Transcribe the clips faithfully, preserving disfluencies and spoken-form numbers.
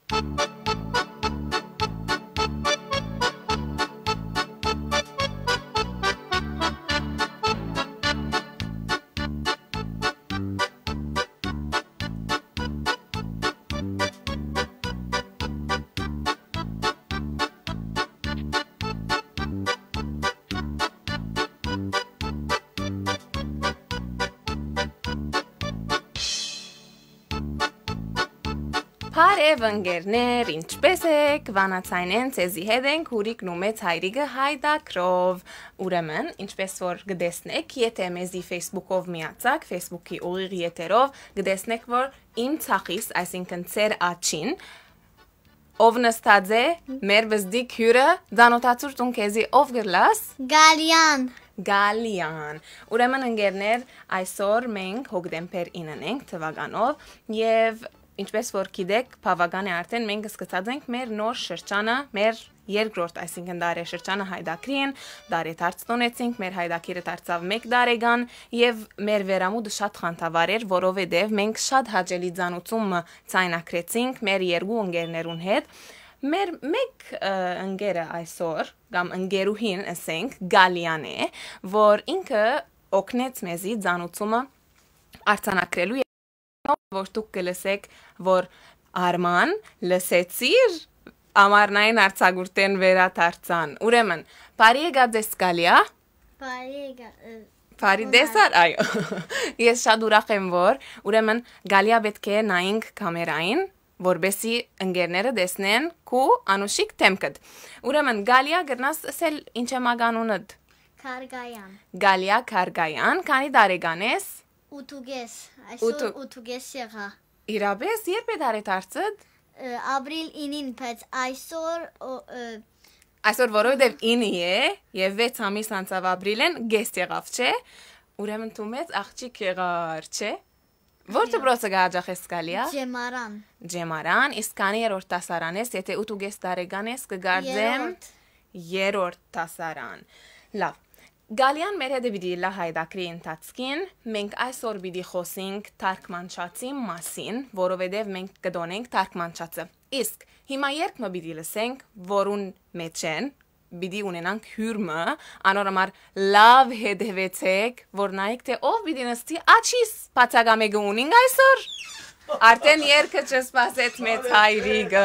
Բարև ընկերներ, ինչպե՞ս եք, վանացայնեն ցեզի հետ ենք հուրիկն ու մեծ հայրիկը հայդակրով, ուրեմն, ինչպես որ գտեսնեք, եթե մեզի Facebook-ով միացակ, Facebook-ի ուղիղ եթերով, գտեսնեք, որ իմ ցախիս, այսինքն ծեր աչին, ով նստած է, մեր վզդիկ հյուրը, դանոթացուր տուն քեզի ով գրլաս? Գալյան Գալյան, ուրեմն ընկերներ, այսօր մենք հոկտեմբեր ինը ենք թվականով և ինչպես որ գիտեք, բավական է արդեն մենք սկսած ենք մեր նոր շրջանը, մեր երկրորդ, այսինքն դարեշրջանը հայդակրին, դարեդարձ տոնեցինք, մեր հայդակիրը դարձավ մեկ տարեկան և մեր վերամուտը շատ խանդավառ էր, որովհետև մենք շատ հաճելի ծանոթություն ցայնակրեցինք մեր երկու ընկերներուն հետ։ Մեր մեկ ընկերը այսօր, կամ ընկերուհին, ասենք, Գալյան է, որ ինքը օգնեց մեզի ծանոթությունը արձանագրելու որ դուք կլսեք, որ Արման լսեցիր ամառնային արձակուրդեն վերադարձան։ Ուրեմն, բարի եկած ես Գալիա։ Բարի եկա։ Բարի դեսար, այո։ Ես շատ ուրախ եմ, որ ուրեմն Գալիա պետք է նայենք կամերային, որբեսի ընկերները տեսնեն քու անուշիկ դեմքդ։ Ուրեմն Գալիա գրնաս ասել ինչ է մագանունդ։ Քարգայան։ Գալիա Քարգայան, քանի տարեկան ես։ Ութուգես, այսօր ութուգես եղա։ Իրապես, երբ է դարեդարձդ։ Ապրիլ ինին, բայց այսօր Այսօր որովհետև ինի է և վեց ամիս անցավ ապրիլեն գես եղավ, չէ։ Ուրեմն դու մեծ աղջիկ եղար, չէ։ Որ դպրոցը գահաջախես Գալիա։ Ջեմարան։ Ջեմարան, իսկ քանի երրորդ դասարան ես, եթե ութուգես տարեկան ես, կգարձեմ երրորդ դասարան։ Լավ։ Գալյան մեր հետ պիտի լա հայդակրի ընթացքին, մենք այսօր պիտի խոսենք թարգմանչացի մասին, որովհետև մենք կդոնենք թարգմանչացը։ Իսկ հիմա երգը պիտի լսենք, որուն մեջ են, պիտի ունենանք հյուրը, անոր համար լավ հետևեցեք, որ նայեք թե ով պիտի նստի աչիս բացակամեգը ունենք այսօր։ Արդեն երգը չսպասեց մեծ հայրիկը։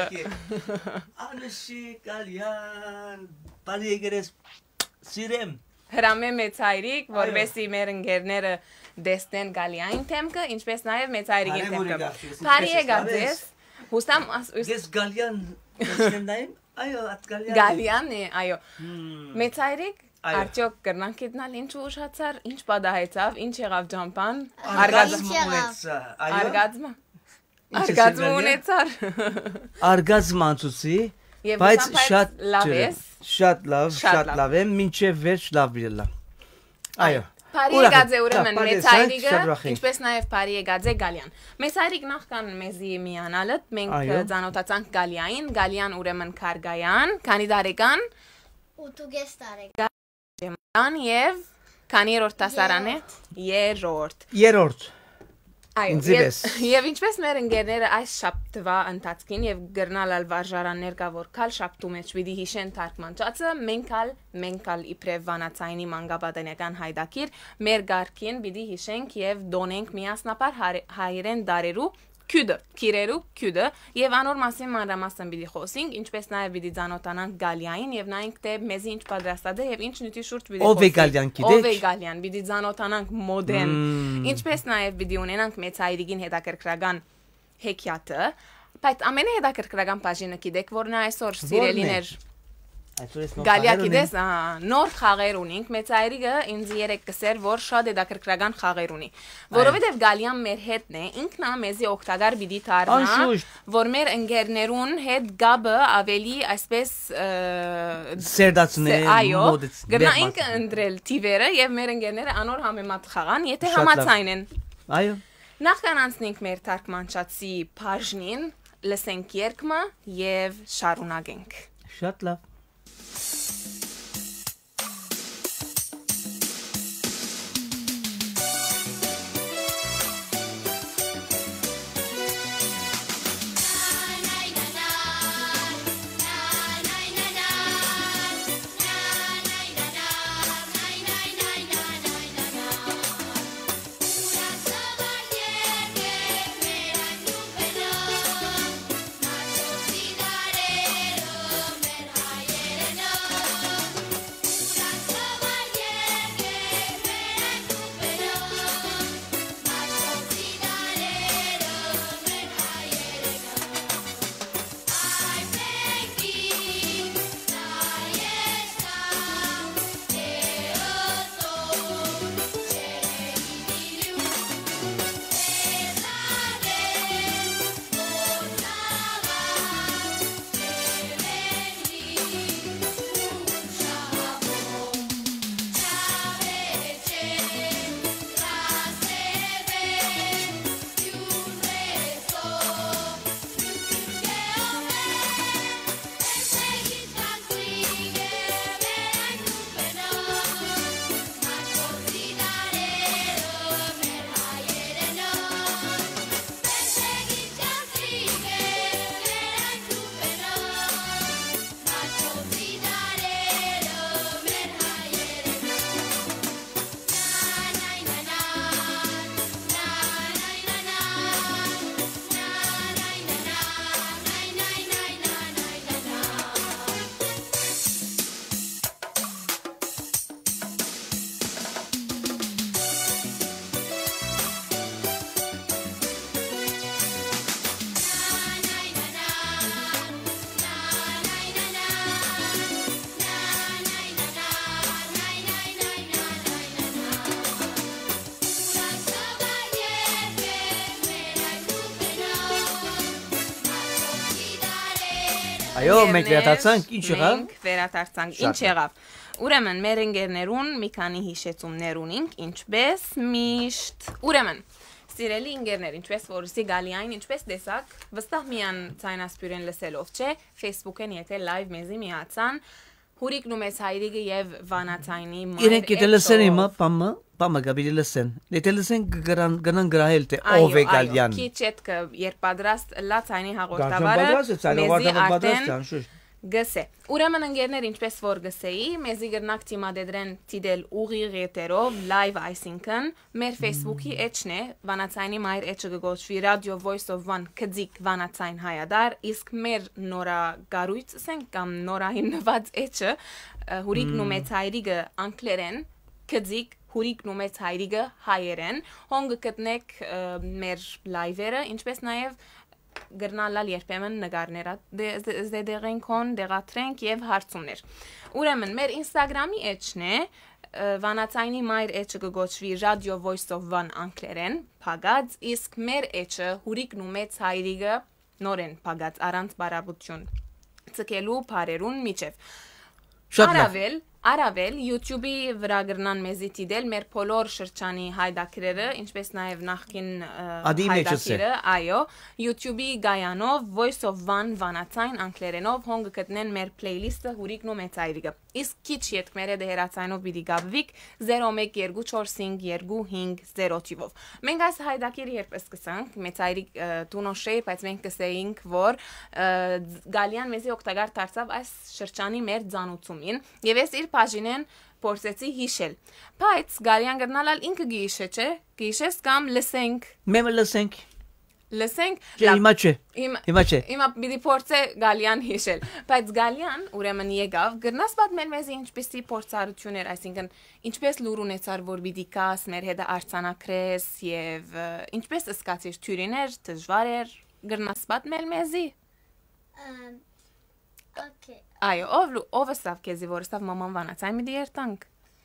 Անշի Գալյան, բարի եկերես սիրեմ։ Հրամե մեծ հայրիկ, որովհետեւ մեր ընկերները դեսնեն Գալիային թեմքը, ինչպես նաև մեծ հայրիկին թեմքը։ Բարի եկած ես։ Հուստամ Ես Գալյան դեսնեմ, այո, at Գալյան։ Գալյանն է, այո։ Մեծ հայրիկ, արդյոք կրնանք գտնալ ինչու ուշացար, ինչ պատահեցավ, ինչ եղավ ջամփան, արգազմ ունեցա, այո։ Արգազմ։ Արգազմ ունեցար։ Արգազմ անցուցի, բայց շատ լավ ես։ Շատ լավ, շատ լավ եմ, մինչև վերջ լավ բիլա։ Այո։ Բարի եկած է ուրեմն մեծ հայրիկը, ինչպես նաև բարի եկած է Գալյան։ Մեծ հայրիկ նախքան մեզի միանալը, մենք ծանոթացանք Գալիային, Գալյան ուրեմն Քարգայան, քանի տարեկան։ ութուգես տարեկան։ Ջեմարան եւ քանի երրորդ դասարան է։ Երրորդ։ Երրորդ։ Այո, եւ ինչպես մեր ընկերները այս շաբթվա ընթացքին եւ գրնալ վարժարաններ կա որ քալ շաբթու մեջ պիտի հիշեն թարգմանչացը, մենք ալ մենք ալ իբրև վանացայինի մանկապատենական հայդակիր մեր գարկին պիտի հիշենք եւ դոնենք միասնապար հայերեն դարերու քյուդը, քիրերու քյուդը եւ անոր մասին մանրամասն պիտի խոսենք, ինչպես նաեւ պիտի ծանոթանանք Գալիային եւ նայենք թե մեզի ինչ պատրաստած է եւ ինչ նյութի շուրջ պիտի խոսենք։ Ով է Գալյան գիտեք։ Ով է Գալյան, պիտի ծանոթանանք մոդեն, ինչպես նաեւ պիտի ունենանք մեծ հայրիկին հետաքրքրական հեքիաթը, բայց ամենահետաքրքրական բաժինը գիտեք որ նա այսօր սիրելիներ Գալիա գիտես, նոր խաղեր ունենք, մեծ հայրիկը ինձ երեք կսեր, որ շատ հետաքրքրական խաղեր ունի, որովհետև Գալյան մեր հետն է, ինքն է մեզի օգտակար պիտի դառնա, որ մեր ընկերներուն հետ գաբը ավելի այսպես սերդացնե, այո, գտնա ինքը ընտրել թիվերը եւ մեր ընկերները անոր համեմատ խաղան, եթե համաձայն են։ Այո։ Նախքան անցնենք մեր թարգմանչացի բաժնին, լսենք երգը եւ շարունակենք։ Շատ լավ։ Night, night. Այո, մենք վերադարձանք, ինչ եղավ։ Մենք վերադարձանք, ինչ եղավ։ Ուրեմն մեր ընկերներուն մի քանի հիշեցումներ ունենք, ինչպես միշտ։ Ուրեմն Սիրելի ինգերներ, ինչպես որ սիգալիային, ինչպես տեսակ, վստահ միան ցայնասպյուրեն լսելով չէ, Facebook-են եթե live մեզի միացան, հուրիկն ու մեծ հայրիկը եւ վանացայնի մայր։ Իրենք եթե լսեն իմը, պամը, պամը գաբիլի լսեն։ Եթե լսեն գրան գնան գրահել թե ով է Գալյան։ Քիչ էտքը երբ պատրաստ լա ցայնի հաղորդավարը, մեզի արդեն Գսե։ Ուրեմն ընկերներ, ինչպես որ գսեի, մեզի գրնակ թիմադեդրեն տիդել ուղիղ եթերով, live այսինքն, մեր Facebook-ի էջն է, վանացայնի մայր էջը գոչվի Radio Voice of One կձիկ վանացայն հայադար, իսկ մեր նորա գարույց ասենք կամ նորահինված էջը, հուրիկն ու մեծ հայրիկը անգլերեն, կձիկ հուրիկն ու մեծ հայրիկը հայերեն, հոնգը գտնեք մեր live-երը, ինչպես նաև գրնալալ երբեմն նկարները դեղենք հոն, դեղատրենք և հարցումներ։ Ուրեմն, մեր ինստագրամի էջն է, վանացայնի մայր էջը կգոչվի Radio Voice of One անգլերեն, պագած, իսկ մեր էջը հուրիկն ու մեծ հայրիկը նորեն պագած, առանց բարաբություն, ծկելու պարերուն միջև։ Արավել, Արավել, YouTube-ի վրա գրնան մեզի տիդել մեր բոլոր շրջանի հայդակիրերը, ինչպես նաև նախկին հայդակիրը, այո, YouTube-ի գայանով Voice of One վանացայն անգլերենով հոնգը գտնեն մեր playlist-ը հուրիկն ու մեծ հայրիկը։ Իսկ քիչ ետքմերը դերացայնով պիտի գաբվիկ zero one two four five two five zero թիվով։ Մենք այս հայդակիրը երբ սկսանք, մեծ հայրիկ տունոշեի, բայց մենք կսեինք, որ Գալյան մեզի օգտակար դարձավ այս շրջանի մեր ծանոթումին, եւ ես իր բաժինեն փորձեցի հիշել։ Բայց Գալյան գրնալալ ինքը գիշե չէ, գիշես կամ լսենք։ Մեմը լսենք։ Լսենք։ Հիմա չէ։ Հիմա չէ։ Հիմա պիտի փորձե Գալյան հիշել։ Բայց Գալյան ուրեմն եկավ, գրնաս պատմել մեզ ինչպեսի փորձառություն էր, այսինքն ինչպես լուր ունեցար, որ պիտի կաս մեր հետ արցանակրես եւ ինչպես սկացիր թյուրիներ, դժվար էր, գրնաս պատմել մեզի։ Okay. Այո, ով ով ստավ քեզի, որ ստավ մաման վանացայն մի դերտանք։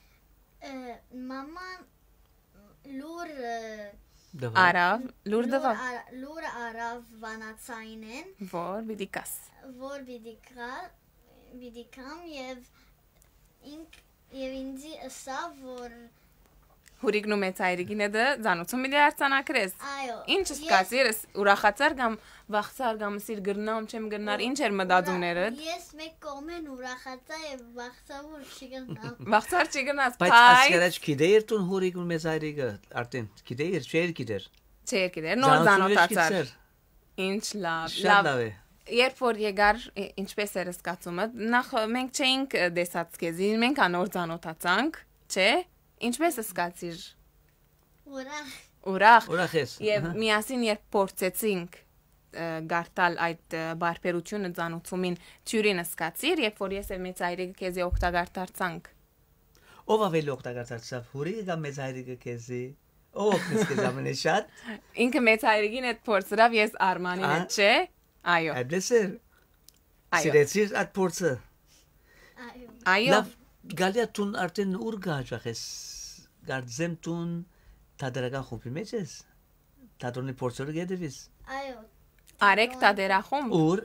Մաման լուր Արավ, լուր դվա։ Լուր արավ վանացայնեն, որ պիտի կաս։ Որ պիտի կա, պիտի կամ եւ ինք եւ ինձի ըսավ, որ Հուրիկն ու մեծ հայրիկին է դա ծանոթում մի արցանակրես։ Այո։ Ինչ սկացիր, ուրախացար կամ վախցար կամ սիր գրնամ չեմ գրնար, ինչ էր մտածումները։ Ես մեկ կողմեն ուրախացա եւ վախցա որ չգնամ։ Վախցար չգնաս, բայց ասկերաչ գիտեիր տուն հուրիկն ու մեծ հայրիկը, արդեն գիտեիր, չէր գիտեր։ Չէր գիտեր, նոր ծանոթացար։ Ինչ լավ, լավ։ Երբ որ եկար, ինչպես էր սկացումը, նախ մենք չէինք դեսած քեզի, մենք անոր ծանոթացանք, չէ՞։ Ինչպես սկացիր։ Ուրախ։ Ուրախ։ Ուրախ ես։ Եվ միասին երբ փորձեցինք գարտալ այդ բարբերությունը ծանոթումին թյուրին սկացիր, երբ որ ես եւ մեծ հայրիկը քեզի օգտակար դարձանք։ Ով ավելի օգտակար դարձավ, հուրիկը կամ մեծ հայրիկը քեզի։ Ով քեզ ամենաշատ։ Ինքը մեծ հայրիկին այդ փորձրավ, ես Արմանին հետ, չէ։ Այո։ Այդպես է։ Սիրեցիր այդ փորձը։ Այո։ Այո։ Գալիա տուն արդեն ուր գաճախ ես։ Գարձեմ տուն թադերական խումբի մեջ ես։ Թատրոնի փորձերը գետևիս։ Այո։ Արեք թադերախումբ։ Ուր։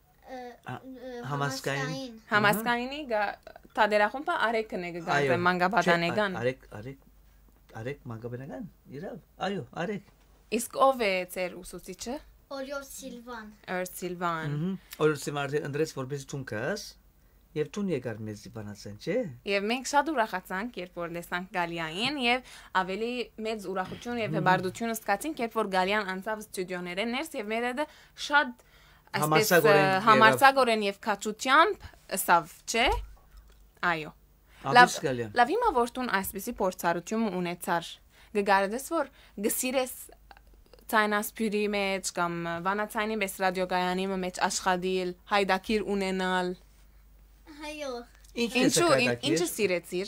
Համասկային։ Համասկայինի թադերախումբը Արեքն է գազը մանգաբադանեգան։ Արեք, արեք, արեք մանգաբադանեգան։ Իրավ։ Այո, արեք։ Իսկ ով է ծեր ուսուցիչը։ Օրյոս Սիլվան։ Օր Սիլվան։ Օրյոս Սիլվան ընդրեց որպես տուն կաս։ Եվ տուն եկար մեզի բանացան, չէ։ Եվ մենք շատ ուրախացանք, երբ որ տեսանք Գալիային եւ ավելի մեծ ուրախություն եւ հբարդություն զգացինք, երբ որ Գալիան անցավ ստուդիոներեն ներս եւ մեր հետ շատ այսպես համարձակորեն եւ քաչությամբ ըսավ, չէ։ Այո։ Լավ, լավ հիմա որ տուն այսպեսի փորձառություն ունեցար, գգարդես որ գսիրես ցայնասպյուրի մեջ կամ վանացայնի մեծ ռադիոգայանի մեջ աշխատել, հայդակիր ունենալ։ Այո։ Ինչու, ինչը սիրեցիր։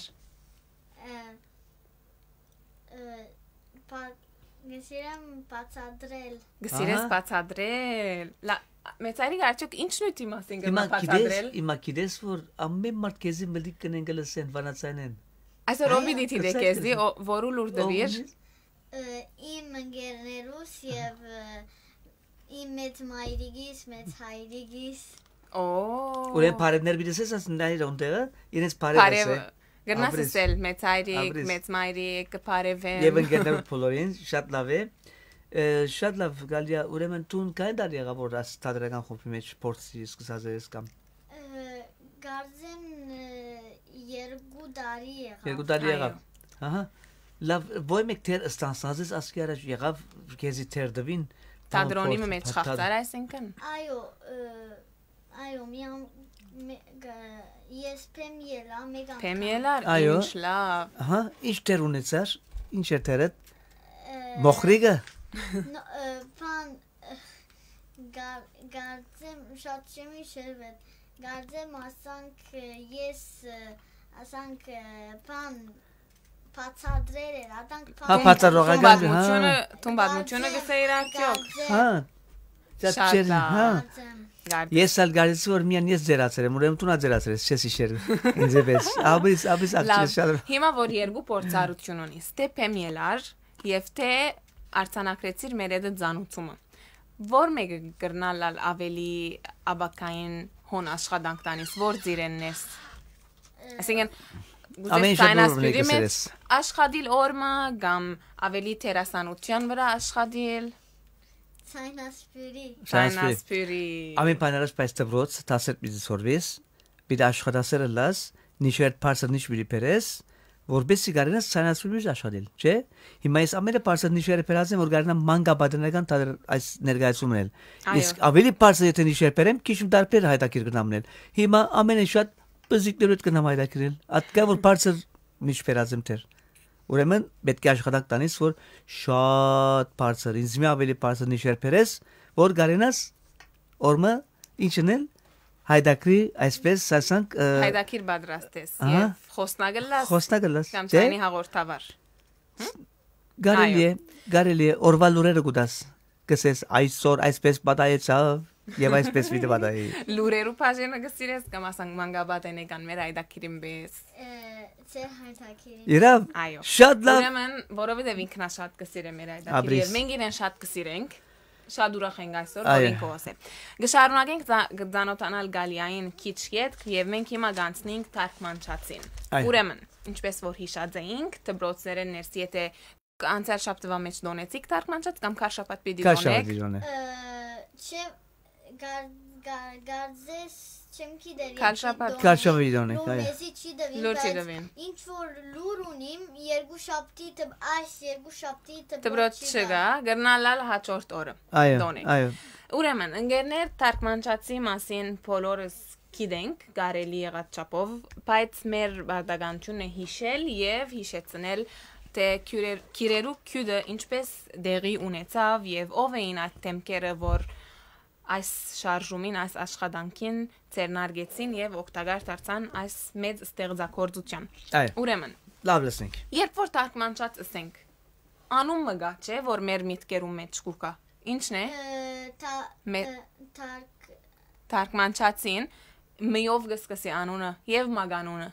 Գսիրեմ բացադրել։ Գսիրես բացադրել։ Մեծ հայրիկը արդյոք ինչ նույնի մասին գնա բացադրել։ Հիմա գիտես որ ամեն մարդ քեզի մտիկ կնեն գլսեն վանացայնեն։ Այսօր ով պիտի դիտե քեզի, որու լուր դվիր։ Իմ ընկերներուս եւ իմ մեծ մայրիկիս, մեծ հայրիկիս։ Օ։ Ուրեմն բարևներ բիդեսես ասնայր onտեղը, իրենց բարևս է։ Գրնաս Աբրես։ ասել մեծ հայրիկ, Աբրես։ մեծ մայրիկ, բարևեմ։ Եվ ընկերներ բոլորին շատ լավ է։ Ը, Շատ լավ գալի է, ուրեմն տուն կային դար եղավ որ աս թադրական խումբի մեջ փորձի սկսած ես կամ Գարձեմ երկու տարի եղավ։ երկու տարի եղավ։ Ահա։ Լավ, ոյ մեկ թեր ստանսած ես ասկի առաջ եղավ քեզի թեր դվին։ Թադրոնի մեջ խախտար այսինքն։ Այո, այո, միամ ես փեմ ելա մեկ անգամ։ Փեմ ելար, Այո։ ինչ լավ։ Ահա, ինչ թեր ունեցար։ Ինչ է թերը։ Մոխրիգը։ Բան գարձեմ շատ չեմ հիշել, գարձեմ ասանք ես ասանք բան բացադրել էր, ադանք Հա, բացառողական, հա։ Պատմությունը, տուն պատմությունը գսեիր արդյոք։ Հա։ Շատ Շատ լավ։ հա։ Գարդ- Ես ալ գարից որ միան ես ձերացել եմ, ուրեմն տունա ձերացել ես, չես իշեր։ Ինձ էս։ Աբիս, աբիս Լավ, ակցիա շատ։ հիմա որ երկու փորձառություն ունիս, թե փեմ ելար եւ թե արցանակրեցիր մեր այդ ծանոթումը։ Որ մեկը կրնալ ավելի աբակային հոն աշխատանք տանիս, որ ձիրենն ես։ Այսինքն Ամեն գուցե շատ նոր սայնասպիրի ունեք մեջ ես։ աշխատիլ օրմը կամ ավելի տերասանության վրա աշխատիլ, Ցայնասպյուրի։ սայնասպիրի։ Ամեն բաներս բայց դրոց տասեր բիզնես սորվիս, բիդ աշխատասերը լաս, նիշեր parser նիշ բիլի պերես, որբեսի գարենաս սայնասպիրի աշխատիլ, չէ։ Հիմա ես ամենը parser նիշերը պերած եմ, որ գարենա մանգա բադնական տար այս ներկայացումն էլ։ Իսկ ավելի parser եթե նիշեր պերեմ, քիչ դարբեր հայտակիր գնամնել։ Հիմա ամենը շատ բզիկներուտ գնամ հայտակիրել։ Ատկա որ parser նիշ պերած եմ դեր։ Ուրեմն պետք է աշխատանք տանես որ շատ parser, ինձ մի ավելի parser նիշեր պերես, որ գարենաս օրմը ինչն էլ հայտակրի այսպես ասանք Հայդակիր բادرաստես Ահա։ եւ խոսնագլաս խոսնագլաս կամ չէ ցայնի հաղորդավար։ գարելի է գարելի է օրվա լուրերը գուտաս գսես այսօր այսպես բադայեցավ եւ այսպես վիդեո բադայ Լուրերու բաժինը գսիրես կամ ասանք մանգաբատենական մեր հայդակիրին բես։ Ձեր հայտակիրի։ Իրավ Այո։ շատ լավ Ուրեմն, որովհետեւ ինքնա շատ կսիրե մեր հայդակիրը Աբրիս։ եւ մենք իրեն շատ կսիրենք։ Շատ ուրախ ենք այսօր, Այո։ որ ինքը ասե։ Գշարունակենք ծանոթանալ Գալիային քիչ յետք եւ մենք հիմա գանցնենք թարգմանչացին։ Այո։ Ուրեմն, ինչպես որ հիշած էինք, դբրոցները ներսի եթե անցյալ շաբթվա մեջ դոնեցիք թարգմանչած կամ քարշապատ պիտի Կաշա դոնեք։ դիժոնե Չէ գարձես չեմ գիտեր։ Քարշապատ- Քարշա վիդեոնե, այո։ Լուրեզի չի դվին, Լուր չի բայց դվին։ ինչ որ լուր ունիմ, երկու շաբթի տբ այս երկու շաբթի տբ Դբրոց չգա, գրնալալ հաջորդ օրը։ այո Դոնեք։ այո Ուրեմն, ընկերներ թարգմանչացի մասին բոլորս գիտենք, կարելի եղած չափով, բայց մեր բարդականությունը հիշել եւ հիշեցնել թե քյուրեր քիրերու քյուդը ինչպես դեղի ունեցավ եւ ով էին այդ թեմքերը, որ այս շարժումին, այս աշխատանքին ցերնարգեցին եւ օգտակար դարձան այս մեծ ստեղծագործության։ այո Ուրեմն, լավ լսենք երբ որ թարգմանչած ասենք, անումը գա չէ, որ մեր միտքերում մեջ կուկա։ Ինչն է։ Մե- Թարք Թարգմանչացին միով գսկսի անունը եւ մագանունը։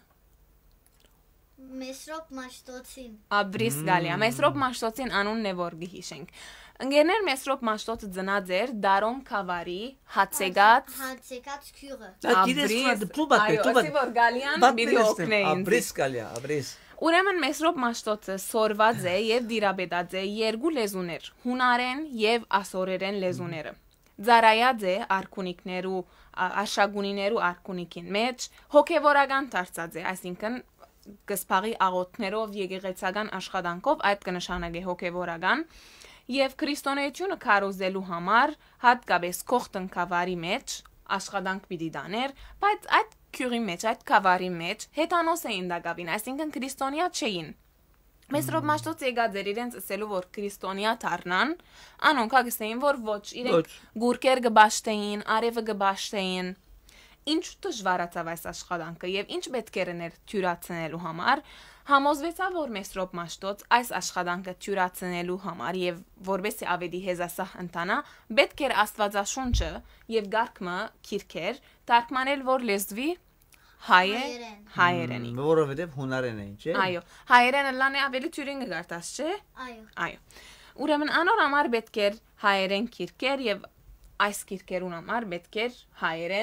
Մեսրոպ Մաշտոցին։ Աբրիս գալիա։ Մեսրոպ Մաշտոցին անունն է որ գհիշենք։ Ընկերներ Մեսրոպ Մաշտոցը ծնած էր Դարոն Քավարի Հացեգած Հացեկած քյուրը։ Ադիրես դպլուբակ Այո, դպլուբակ ասի որ գալիան բիդի օգնեին։ աբրիս կալիա աբրիս Ուրեմն Մեսրոպ Մաշտոցը սորված է եւ դիրաբետած է երկու լեզուներ՝ հունարեն եւ ասորերեն լեզուները։ Ձարայած է արքունիկներու աշագունիներու արքունիկին մեջ հոգեվորական դարձած է, այսինքն գսպաղի աղոթներով եկեղեցական աշխատանքով այդ կնշանակե հոգեվորական եւ քրիստոնեությունը քարոզելու համար հատկապես կողտնքավարի մեջ աշխատանք պիտի դաներ, բայց այդ քյուրի մեջ, այդ կավարի մեջ հետանոս էին դակավին, այսինքն քրիստոնյա չէին։ Մեսրոպ Մաշտոց եկած էր իրենց ասելու որ քրիստոնյա դառնան, անոնք գսեին որ ոչ, իրենք գուրկեր գբաշտեին, արևը գբաշտեին։ Ինչ դժվարացավ այս աշխատանքը եւ ինչ պետք էր ներ թյուրացնելու համար, համոզվեցավ որ Մեսրոպ Մաշտոց այս աշխատանքը թյուրացնելու համար եւ որբեսի ավելի հեզասահ ընտանա, պետք էր Աստվածաշունչը եւ գարկմը քիրքեր թարգմանել որ լեզվի հայ է հայերենի։ որովհետեւ հունարեն է ինչ է Այո, հայերենը լան է ավելի թյուրինգը գարտած չէ։ Այո։ Այո։ Ուրեմն անոր համար պետք էր հայերեն քիրքեր եւ այս քիրքերուն համար պետք էր հայերեն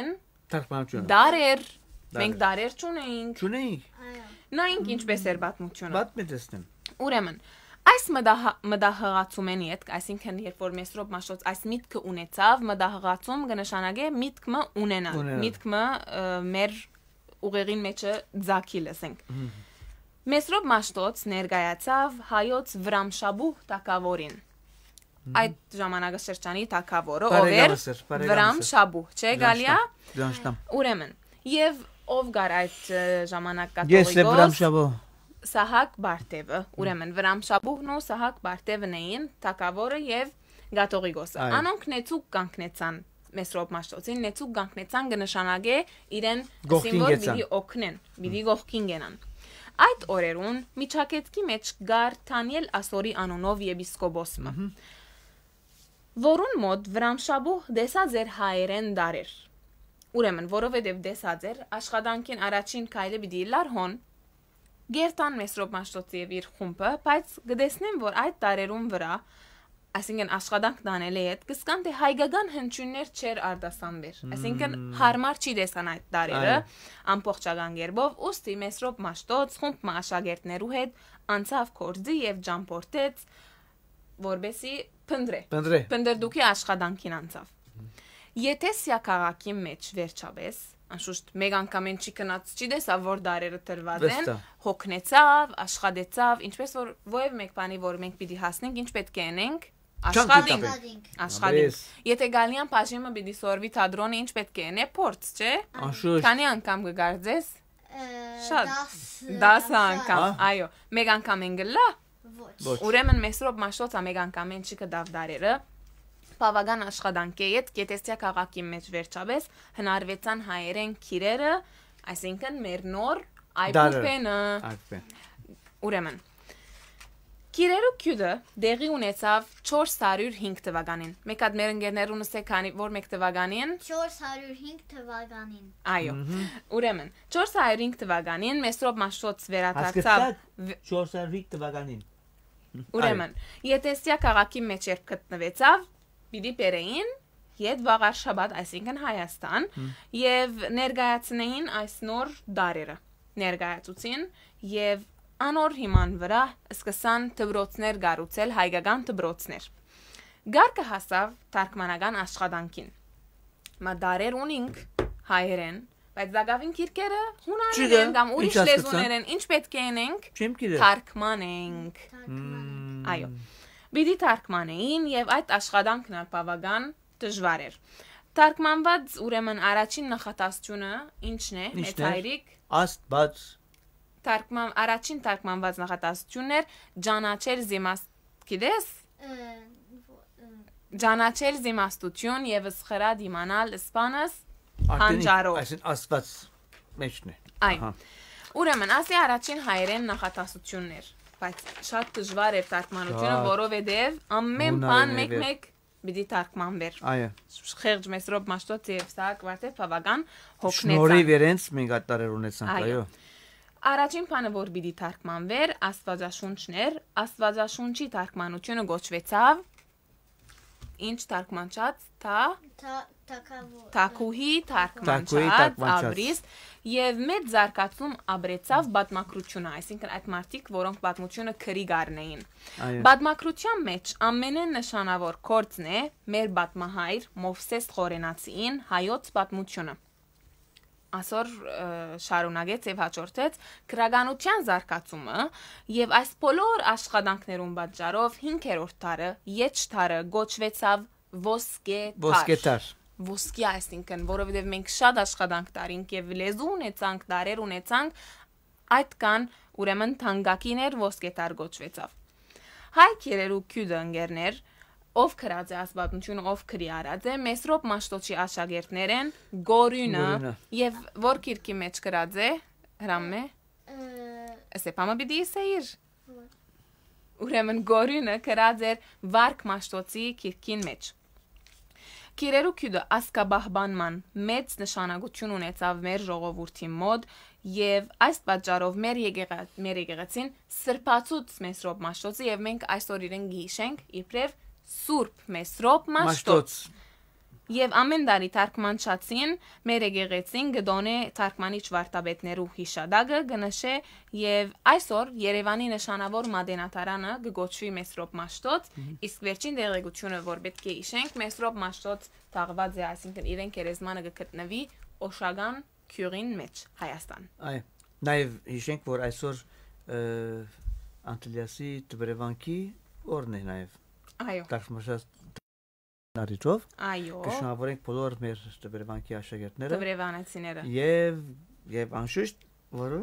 Թարգմանությունը։ Դարեր, մենք դարեր չունեինք։ Չունեինք։ Այո։ Նայինք ինչպես էր պատմությունը։ Բաց մի տեսնեմ։ Ուրեմն, այս մտահղացումենի հետ, այսինքն երբ որ Մեսրոպ Մաշտոց այս միտքը ունեցավ, մտահղացում կնշանակե միտքը ունենալ, միտքը մեր ուղեղին մեջը ձակի լսենք։ Մեսրոպ Մաշտոց ներկայացավ հայոց Վրամշաբու թագավորին։ Այդ ժամանակաշրջանի թագավորը ով էր Վրամշաբու, չէ՞ գալիա։ Ուրեմն, եւ ով գար այդ ժամանակ կաթողիկոս։ Ես Վրամշաբու Սահակ Բարտևը, ուրեմն Վրամշաբուհն ու Սահակ Բարտևն էին թագավորը եւ Գաթողիկոսը։ Անոնք նեցուկ կանգնեցան Մեսրոպ Մաշտոցին, նեցուկ կանգնեցան կնշանակե իրեն սիմվոլ բիդի օգնեն, բիդի գողքին գենան։ Այդ օրերուն միջակետքի մեջ գար Թանիել Ասորի անունով եպիսկոպոսը, որուն մոտ Վրամշաբուհ դեսած էր հայերեն դարեր։ Ուրեմն, որովհետև դեսած էր աշխատանքին առաջին քայլը պիտի լարհոն Գերտան Մեսրոպ Մաշտոցի եւ իր խումբը, բայց գտեսնեմ, որ այդ տարերուն վրա, այսինքն աշխատանք դանելի հետ, կսկան թե հայկական հնչյուններ չեր արտասանվեր։ Այսինքն հարմար չի դեսան այդ տարերը, ամբողջական գերբով, ուստի Մեսրոպ Մաշտոց խումբ աշակերտներու հետ անցավ կորձի եւ ջամփորտեց, որբեսի փնդրե։ Փնդրդուքի աշխատանքին անցավ։ Եթե սիակաղակի մեջ վերջապես Անշուշտ մեկ անգամեն չի կնած չի դեսավ որ դարերը տրված են, հոգնեցավ, աշխատեցավ, ինչպես որ ովև մեկ բանի որ մենք պիտի հասնենք, ինչ պետք է անենք, աշխատենք, աշխատենք։ Եթե գալիան բաժիմը պիտի սորվի թատրոնը ինչ պետք է անե, փորձ, չէ՞։ Անշուշտ։ Քանի անգամ կգարձես։ Շատ։ դասը անգամ, այո, մեկ անգամեն գլա։ Ոչ։ Ուրեմն Մեսրոպ Մաշտոցը մեկ անգամեն չի կդավ դարերը։ Բավական աշխատանքի հետ Գետեսիա քաղաքի մեջ վերջապես հնարվեցան հայերեն քիրերը, այսինքն մեր նոր այբուբենը։ Ուրեմն քիրերու քյուդը դեղի ունեցավ չորս հարյուր հինգ թվականին։ Մեկ հատ մեր ընկերներուն ասե քանի որ մեկ թվականին չորս հարյուր հինգ թվականին։ Այո։ Ուրեմն չորս հարյուր հինգ թվականին Մեսրոպ Մաշտոց վերադարձավ չորս հարյուր հինգ թվականին։ Ուրեմն Գետեսիա քաղաքի մեջ երբ գտնվեցավ Պիտի բերեին ետ վաղար շաբաթ, այսինքն Հայաստան, եւ ներկայացնեին այս նոր դարերը, ներկայացուցին եւ անոր հիման վրա սկսան դբրոցներ գառուցել, հայկական դբրոցներ։ Գարկը հասավ թարգմանական աշխատանքին։ Մա դարեր ունինք հայերեն, բայց դակավին քիրքերը հունարեն են կամ ուրիշ լեզուներ են, ինչ պետք է անենք, թարգմանենք։ Այո։ Բիդի թարգմանեին եւ այդ աշխատանքն ալ բավական դժվար էր։ Թարգմանված ուրեմն առաջին նախատեսությունը ինչն է, մեծ հայրիկ։ Աստված։ Թարգման առաջին թարգմանված նախատեսությունն էր Ջանաչել զիմաստ, գիտես։ Ջանաչել զիմաստություն եւ սխրա դիմանալ սպանս հանջարով։ Այսին Աստված մեջն է։ Այո։ Ուրեմն ասի առաջին հայերեն նախատեսությունն էր։ Բայց շատ դժվար էր թարգմանությունը, որովհետև ամեն բան մեկ-մեկ պիտի թարգմանվեր։ Այո։ Խեղճ Մեսրոպ Մաշտոցի եւ Սահակ Բարտև բավական հոգնեցան։ Շնորհիվ իրենց մենք այդ տարեր ունեցանք, այո։ Առաջին բանը որ պիտի թարգմանվեր Աստվածաշունչն էր, Աստվածաշունչի թարգմանությունը գոչվեցավ ինչ թարգմանչած, թա Թակուհի թարգմանչած, Աբրիստ եւ մեծ զարգացում ապրեցավ պատմակրությունը, այսինքն այդ մարդիկ, որոնք պատմությունը քրի գարնեին։ Պատմակրության մեջ ամենեն նշանավոր գործն է մեր պատմահայր Մովսես Խորենացին հայոց պատմությունը։ Ասոր շարունակեց եւ հաջորդեց քրագանության զարգացումը եւ այս բոլոր աշխատանքներուն պատճառով հինգերորդ դարը, Եջ դարը գոչվեցավ ոսկե դար։ Ոսկե դար։ Ոսկի այսինքն, որովհետև մենք շատ աշխատանք տարինք եւ լեզու ունեցանք, դարեր ունեցանք, այդ կան ուրեմն թանկագիներ ոսկե դար գոչվեցավ։ Հայ քերերու քյուդը ընկերներ, ով քրած է ասպատմությունը, ով քրի արած է, Մեսրոպ Մաշտոցի աշակերտներ են, Գորյունը եւ որ քիրքի մեջ քրած է, հրամե։ Էսե պամը պիտի իսեիր։ Ուրեմն Գորյունը քրած էր Վարք Մաշտոցի քիրքին մեջ։ Քիրերու քյուդը ասկաբահբանման մեծ նշանակություն ունեցավ մեր ժողովրդի մոտ եւ այս պատճառով մեր եկեղեցին սրբացուց Մեսրոպ Մաշտոցը եւ մենք այսօր իրեն գիշենք իբրև Սուրբ Մեսրոպ Մաշտոց։ Եվ ամեն տարի թարգմանչացին մեր եկեղեցին գդոնե թարգմանիչ վարդապետներու հիշադակը գնշե եւ այսօր Երևանի նշանավոր մատենատարանը գոչվի Մեսրոպ Մաշտոց, իսկ վերջին դեղեցությունը, որ պետք է հիշենք, Մեսրոպ Մաշտոց թաղված է, այսինքն իրեն քերեզմանը գտնվի Օշագան քյուրին մեջ Հայաստան։ Այո, նաեւ հիշենք, որ այսօր Անտելիասի դբրևանքի օրն է նաեւ։ Այո։ Թարգմանիչ Նարիչով Այո կշնորհավորենք բոլոր մեր դբրևանքի աշակերտները դբրևանացիները եւ եւ անշուշտ որը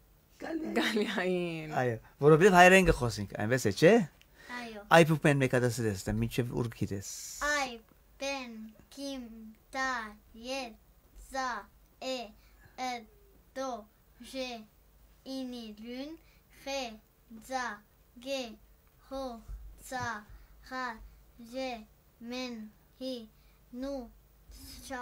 Գալիային այո որովհետեւ հայերեն կխոսենք այնպես է չէ այո այ փուպեն մեկադասես դե միջև ուր գիտես այ բեն կիմ տա ե զա է ը դո ժե ինի լուն խե զա գե հո զա խա ժե Men hi nu cha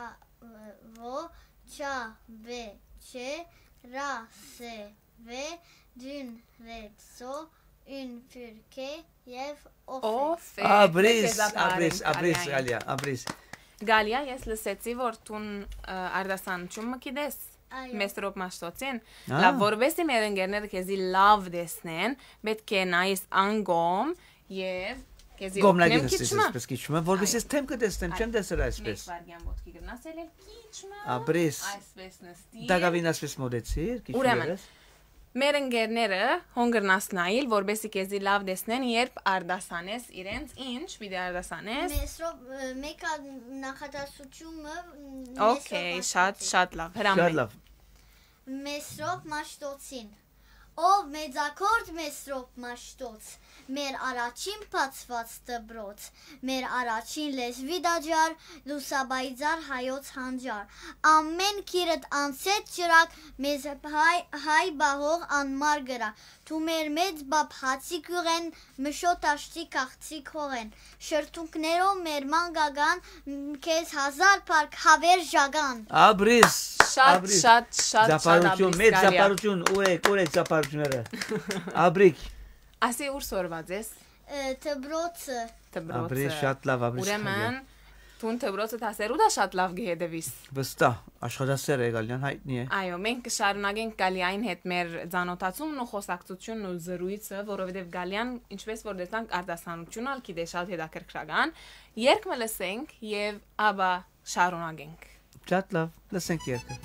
vo cha ve che ra se ve dün ve so un fyrke yev ofe Abris abris abris Galia abris Գալիա, ես լսեցի, որ տուն արդասանություն մկիդես Մեսրոպ Մաշտոցին, լավ որովհետեւ մեր ընկերները քեզի լավ դեսնեն, պետք է նայես անգոմ եւ Գոմնագի դեսես քիչմը, որովհետեւ թեմ կդեսնեմ, չեմ դեսել այսպես։ Մեկ վարդյան ոտքի գնացել էլ քիչմը։ Աբրիս։ Այսպես նստի։ Դագավին այսպես մոդեցիր, քիչմը։ Ուրեմն մեր ընկերները հոնգրնաս նայել, որովհետեւ քեզի լավ դեսնեն, երբ արդասանես իրենց, ինչ պիտի արդասանես։ Մեսրոպ մեկը նախադասությունը Okay, շատ շատ լավ, հրամայ։ Շատ լավ։ Մեսրոպ Մաշտոցին Ով մեծակորդ Մեսրոպ Մաշտոց, մեր առաջին բացված դբրոց, մեր առաջին լեզվի դաջար, լուսաբայձար հայոց հանջար, ամեն քիրդ անցեց ջրակ, մեզ հայ, հայ բահող անմար գրա, թու մեր մեծ բապ հացիկ ուղեն, մշոտ աշտի կաղցի քողեն, շրթունքներով մեր մանգագան, քեզ հազար պարկ հավեր ժագան։ Աբրիս, Շատ շատ շատ Զապարություն, մեծ զապարություն, ուրեք, ուրեք զապարությունները։ Աբրիկ։ Ասի ուր սորված ես։ Դբրոցը։ Դբրոցը։ Աբրիս շատ լավ, աբրիս։ Ուրեմն Տուն դբրոցը դասերու դա շատ լավ գեհդեվիս։ Վստահ, աշխատասեր է Գալյան, հայտնի է։ Այո, մենք կշարունակենք Գալիային հետ մեր ցանոթացումն ու խոսակցությունն ու զրույցը, որովհետև Գալյան, ինչպես որ դեսանք, արդասանությունը ալ գիտե շատ հետաքրքրական, երգը լսենք եւ ապա շարունակենք։ Շատ լավ, լսենք երգը։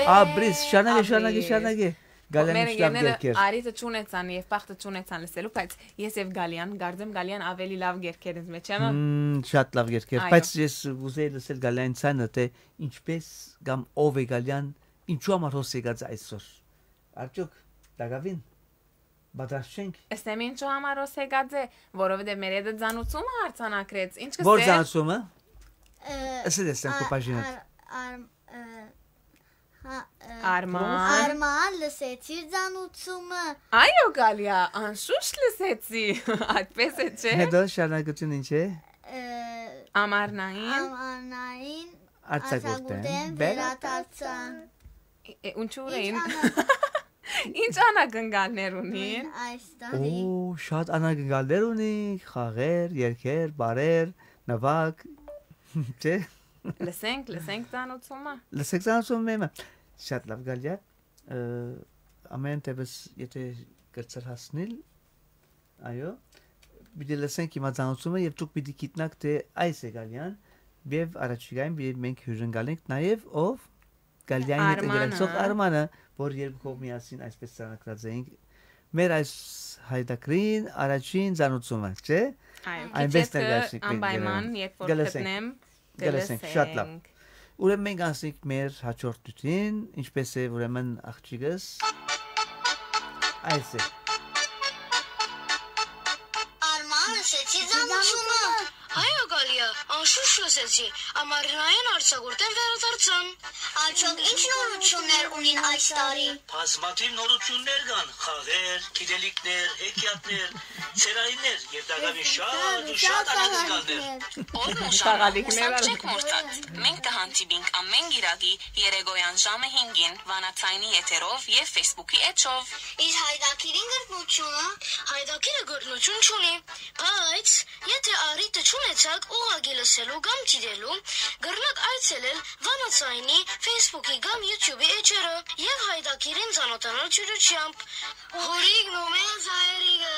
Աբրիս, շանագե, շանագե, շանագե։ Գալյան Մեր ինչ լավ ընկերները գերքեր։ արիթը չունեցան եւ բախտը չունեցան լսելու, բայց ես եւ Գալյան, գարձեմ Գալյան ավելի լավ գերքեր ինձ մեջ եմ։ Մմ, շատ լավ գերքեր, Այո։ բայց ես ուզեի լսել Գալյան ցանը, թե ինչպես կամ ով է Գալյան, ինչու համար հոս եկած այսօր։ Արդյոք դակավին պատրաստ չենք։ Ըստեմ ինչու համար ոսեգած է, որովհետեւ մեր հետ ցանուցումը հարցանակրեց։ Ինչ Որ կսե։ ցանցումը։ Ը, Ասել ես ա- քո պաժինը։ ար- ար- ը, հա, ը, Արման։ Արման լսեցիր ցանուցումը։ Այո Գալիա, անշուշտ լսեցի։ Այդպես է չէ։ Հետո շարունակություն ինչ է։ Ը, Ամառնային։ Ամանային Արձակուրդեն։ վերադարձան։ Է, Ինչու Ինչ էին։ անա- Ինչ անակնկալներ ունին։ այս տարի։ Օ, շատ անակնկալներ ունի, խաղեր, երգեր, բարեր, նվագ։ Չէ։ Լսենք, լսենք ցանուցումը։ Լսեք ցանցումը մեմը։ Շատ լավ գալիա։ Ամեն տեպս եթե կրծր հասնել, այո, պիտի լսենք իմ ցանցումը եւ դուք պիտի գիտնաք թե այս է գալյան, եւ առաջիկային պիտի մենք հյուրընկալենք նաեւ ով Գալյանի հետ Արմանը։ գերակցող Արմանը, որ երկու միասին այսպես ցանակած էինք։ Մեր այս հայդակրին առաջին ցանուցումը, չէ։ Այո, Այնպես քիչ ներկայացրիք մենք անպայման, գերան։ երբ որ Գլսենք։ գտնեմ, Գլսենք, շատ լավ։ Ուրեմն մենք անցնենք մեր հաջորդին, ինչպես է ուրեմն աղջիկս։ Այս է։ Արման լսեցի ցանուցումը։ Այո Գալիա, անշուշտ լսեցի, ամառնային արձակուրդեն վերադարձան։ Արդյոք ինչ նորություններ ունին այս տարի։ Բազմաթիվ նորություններ կան, խաղեր, գիտելիքներ, հեքիաթներ, ցերայիններ եւ դակավին շատ ու շատ անակնկալներ։ Օրն ու ժամը Շաղալիքներ հուսալ ալ- չեք մորցած։ Մենք կհանդիպինք ամեն գիրակի երեգոյան ժամը հինգին վանացայինի եթերով եւ Facebook-ի էջով։ Իր հայդակիրին գրկնությունը Հայդակիրը գրնություն չունի, բայց եթե առիթը չունեցաք ուղղակի լսելու կամ դիտելու, գրնակ այցելել վանացայինի Facebook-ի կամ YouTube-ի էջերը եւ հայդակիրին ծանոթանալ ճյուրությամբ։ Հորիգն ու մեզ հայրիկը։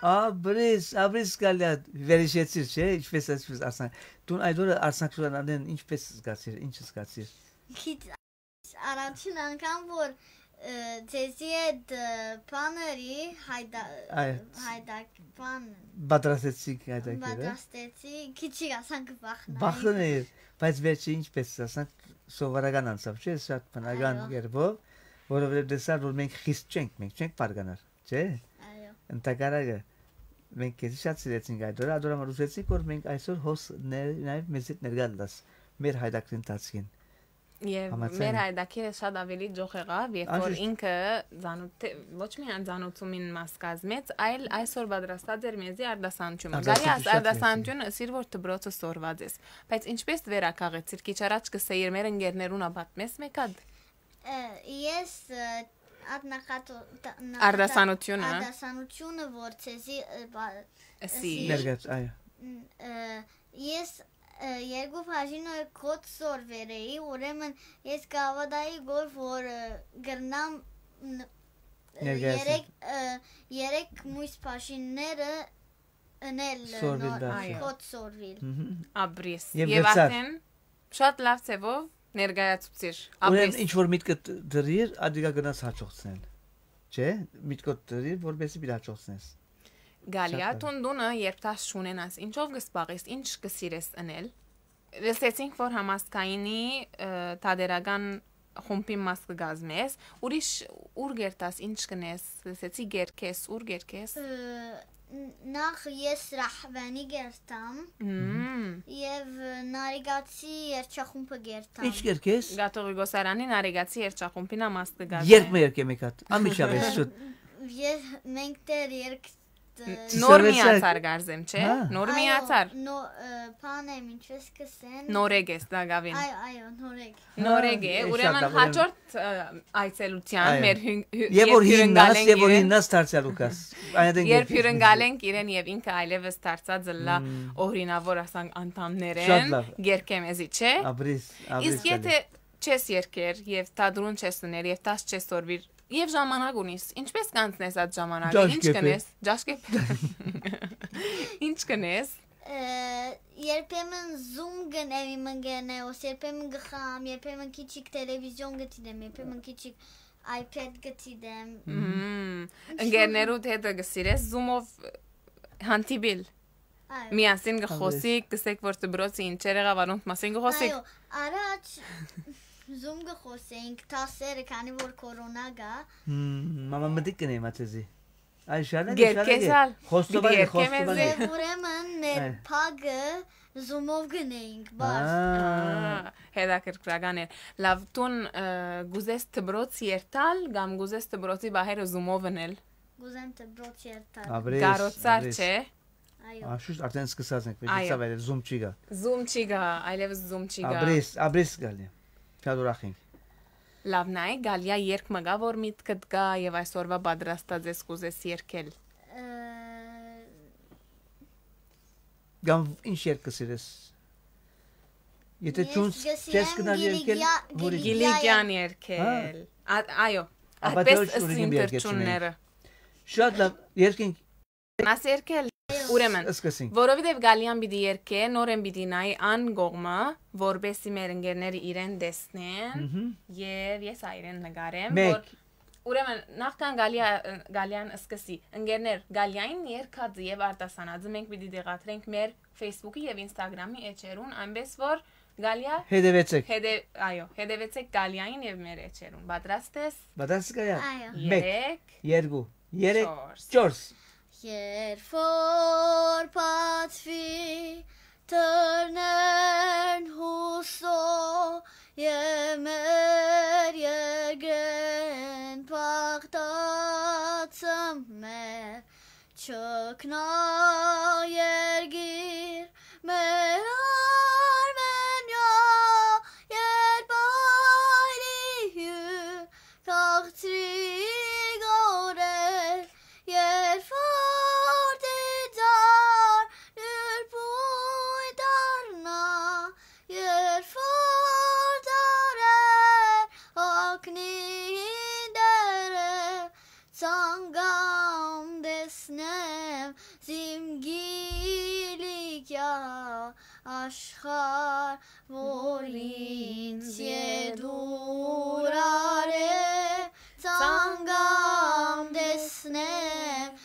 Աբրիս, աբրիս գալիա, վերիշեցիր, չէ, ինչպես այսպես ասան։ Դու այդօր արսնակցուրանան ինչպես զգացիր, ինչ զգացիր։ քիչ առաջին անգամ որ ը, ձեզի այդ ը, բաների հայդա Այ, հայդակ բան բادرացեցիք այդակերը։ պատրաստեցի քիչի ասանք վախնայի։ Բախտն է, բայց վերջի ինչպես ասան, սովորական անցավ, չէ, շատ բնական Այո։ երբով, որովհետեւ դեսար որ մենք խիստ չենք, մենք չենք բարգանար, չէ։ Այո։ Ընտակարակը մենք քեզ շատ սիրեցինք այդօր, ադորը մրուցեցինք որ մենք այսօր հոս նաև մեզ հետ ներգալած մեր հայդակրին տածին։ Եվ Համաձայն մեր եմ։ հայդակիրը շատ ավելի ջոխ եղավ, երբ որ Անշուշտ։ ինքը ցանոթ ոչ միայն ցանոթումին մաս կազմեց, այլ այսօր պատրաստած էր մեզի արդասանությունը։ Գալի Արդասանություն աս շատ արդասանությունը սիր որ դբրոցը սորված ես։ Բայց ինչպես վերակաղեցիր քիչ առաջ կսեիր մեր ընկերներուն ապատմես մեկად։ Ը, Ես ը, Ադնախատո Արդասանությունը։ Արդասանությունը որ ցեզի ը, բա- Սի։ Ներգած, այո։ ը, Ես ը, երկու բաժինը կոդ սորվերեի, ուրեմն ես կավադայի գոր որ ը, գրնամ ն- ը, Ներկայացնել։ երեք ը, երեք մույս բաժինները ընել Սորվել նոր- դարձել։ Այո։ կոդ սորվել։ Աբրիս։ Եվ Եվ գցար։ արդեն շատ լավ ծևով ներկայացուցիր։ Ուրեմն Աբրիս։ ինչ որ միտքը դրիր, ադիգա գնաս հաջողցնել։ Չէ, միտքը դրիր, որովհետեւ իր հաջողցնես։ Գալիա Շատ լավ։ տունդունը երբ տաշ շունենաս, ինչով կսպաղես, ինչ կսիրես ընել։ Լսեցինք, որ համասկայինի ը, տադերական խումբի մաս կգազմես, ուրիշ ուր գերտաս, ինչ կնես, լսեցի գերքես, ուր գերքես։ Ը, ն- Նախ ես ռահվանի գերտամ Մմ։ եւ նարիգացի երջախումբը գերտամ։ Ինչ կերքես։ Գատողի գոսարանի նարիգացի երջախումբին ամաս կգազմես։ Երբ մեր կեմեկատ։ Ամիշավես շուտ։ Ես մենք դեռ երկ Նոր միացար գարզեմ, չէ։ Հա։ Նոր միացար։ Նո բան եմ ինչպես կսեն։ Նորեգես դագավին։ Այո, այո, նորեկ։ Նորեգ է, Հա, շատ ուրեմն լավ, ուրեմն- հաջորդ ը, այցելության Այո։ մեր հյուն- հյու- Եվ որ երբ հիննաս, հյուրընկալենք եւ որ իրեն- հիննաս դարձյալ ուկաս։ Այնտեղ Երբ հյուրընկալենք իրեն եւ ինքը այլևս դարձած լա օրինավոր ասանք անդամներ Շատ են, լավ։ գերկեմեզի, չէ։ Աբրիս, աբրիս։ Իսկ եթե չես երկեր եւ տադրուն չես ուներ եւ տաս չես սորվիր եւ ժամանակ ունիս, ինչպես կանցնես այդ ժամանակը, Ջաշ ինչ կեպե։ կնես, ջաշկեպ։ Ինչ կնես։ Ը, երբեմն Zoom գնեմ իմ ընկերներով, երբեմն գխամ, երբեմն քիչիկ տելևիզիոն գտիդեմ, երբեմն քիչիկ iPad գտիդեմ։ Ընկերներուդ հետ գսիրես Zoom-ով հանդիպիլ։ Միասին գխոսիկ, գսեք որ դբրոցի ինչեր եղավ անոնց մասին գխոսիկ։ Այո, առաջ Zoom գխոսենք, տասերը քանի որ կորոնա գա։ Մամա մտիկ կնեմ ացեզի։ Այ շալը Գերկեսալ։ Խոստովա խոստովա։ Ուրեմն մեր փագը Zoom-ով գնեինք, բաց։ Հետաքրքրական է։ Լավ տուն գուզես դբրոց երթալ, կամ գուզես դբրոցի բահերը Zoom-ով ընել։ Գուզեմ դբրոց երթալ։ Աբրես։ Կարոցար չէ։ Այո։ Աշուշ արդեն սկսած ենք, վեցա վայր Zoom չի գա։ Zoom չի գա, այլևս Zoom չի գա։ Աբրես, աբրես գալի։ Շատ ուրախ ենք։ Լավ նայ, գալիա երկ մգա որ միտքդ գա եւ այսօրվա պատրաստած ես կուզես երկել։ Գամ ինչ երկսիրես։ Եթե ճունց չես գնալ երկել, որի Գիլիգյան երկել։ Այո, այդպես սինտերչունները։ Շատ լավ, երկինք։ Մաս երկել։ Ուրեմն, որովհետև գալիան պիտի երկե, նորեն պիտի նայ ան գողմը, որբեսի մեր ընկերները իրեն տեսնեն, եւ ես այրեն նկարեմ, որ ուրեմն նախքան գալիան սկսի, ընկերներ, գալիային երկած եւ արտասանածը մենք պիտի դեղատրենք մեր Facebook-ի եւ Instagram-ի էջերուն, այնպես որ գալիա հետևեցեք։ Հետև, այո, հետևեցեք գալիային եւ մեր էջերուն։ Պատրաստ ես։ Պատրաստ ես։ Այո։ Երեք, երկու, երեք, չորս։ Երբ որ պատվի տրներն հուսո և մեր երկրեն պաղտացը մեր չկնա երգիր մեր Արմենիա երբ այրի հյուր թաղցրի գորեր երբ Աշխար, որ ինձ եդուր արե, ծանգամ դեսնեմ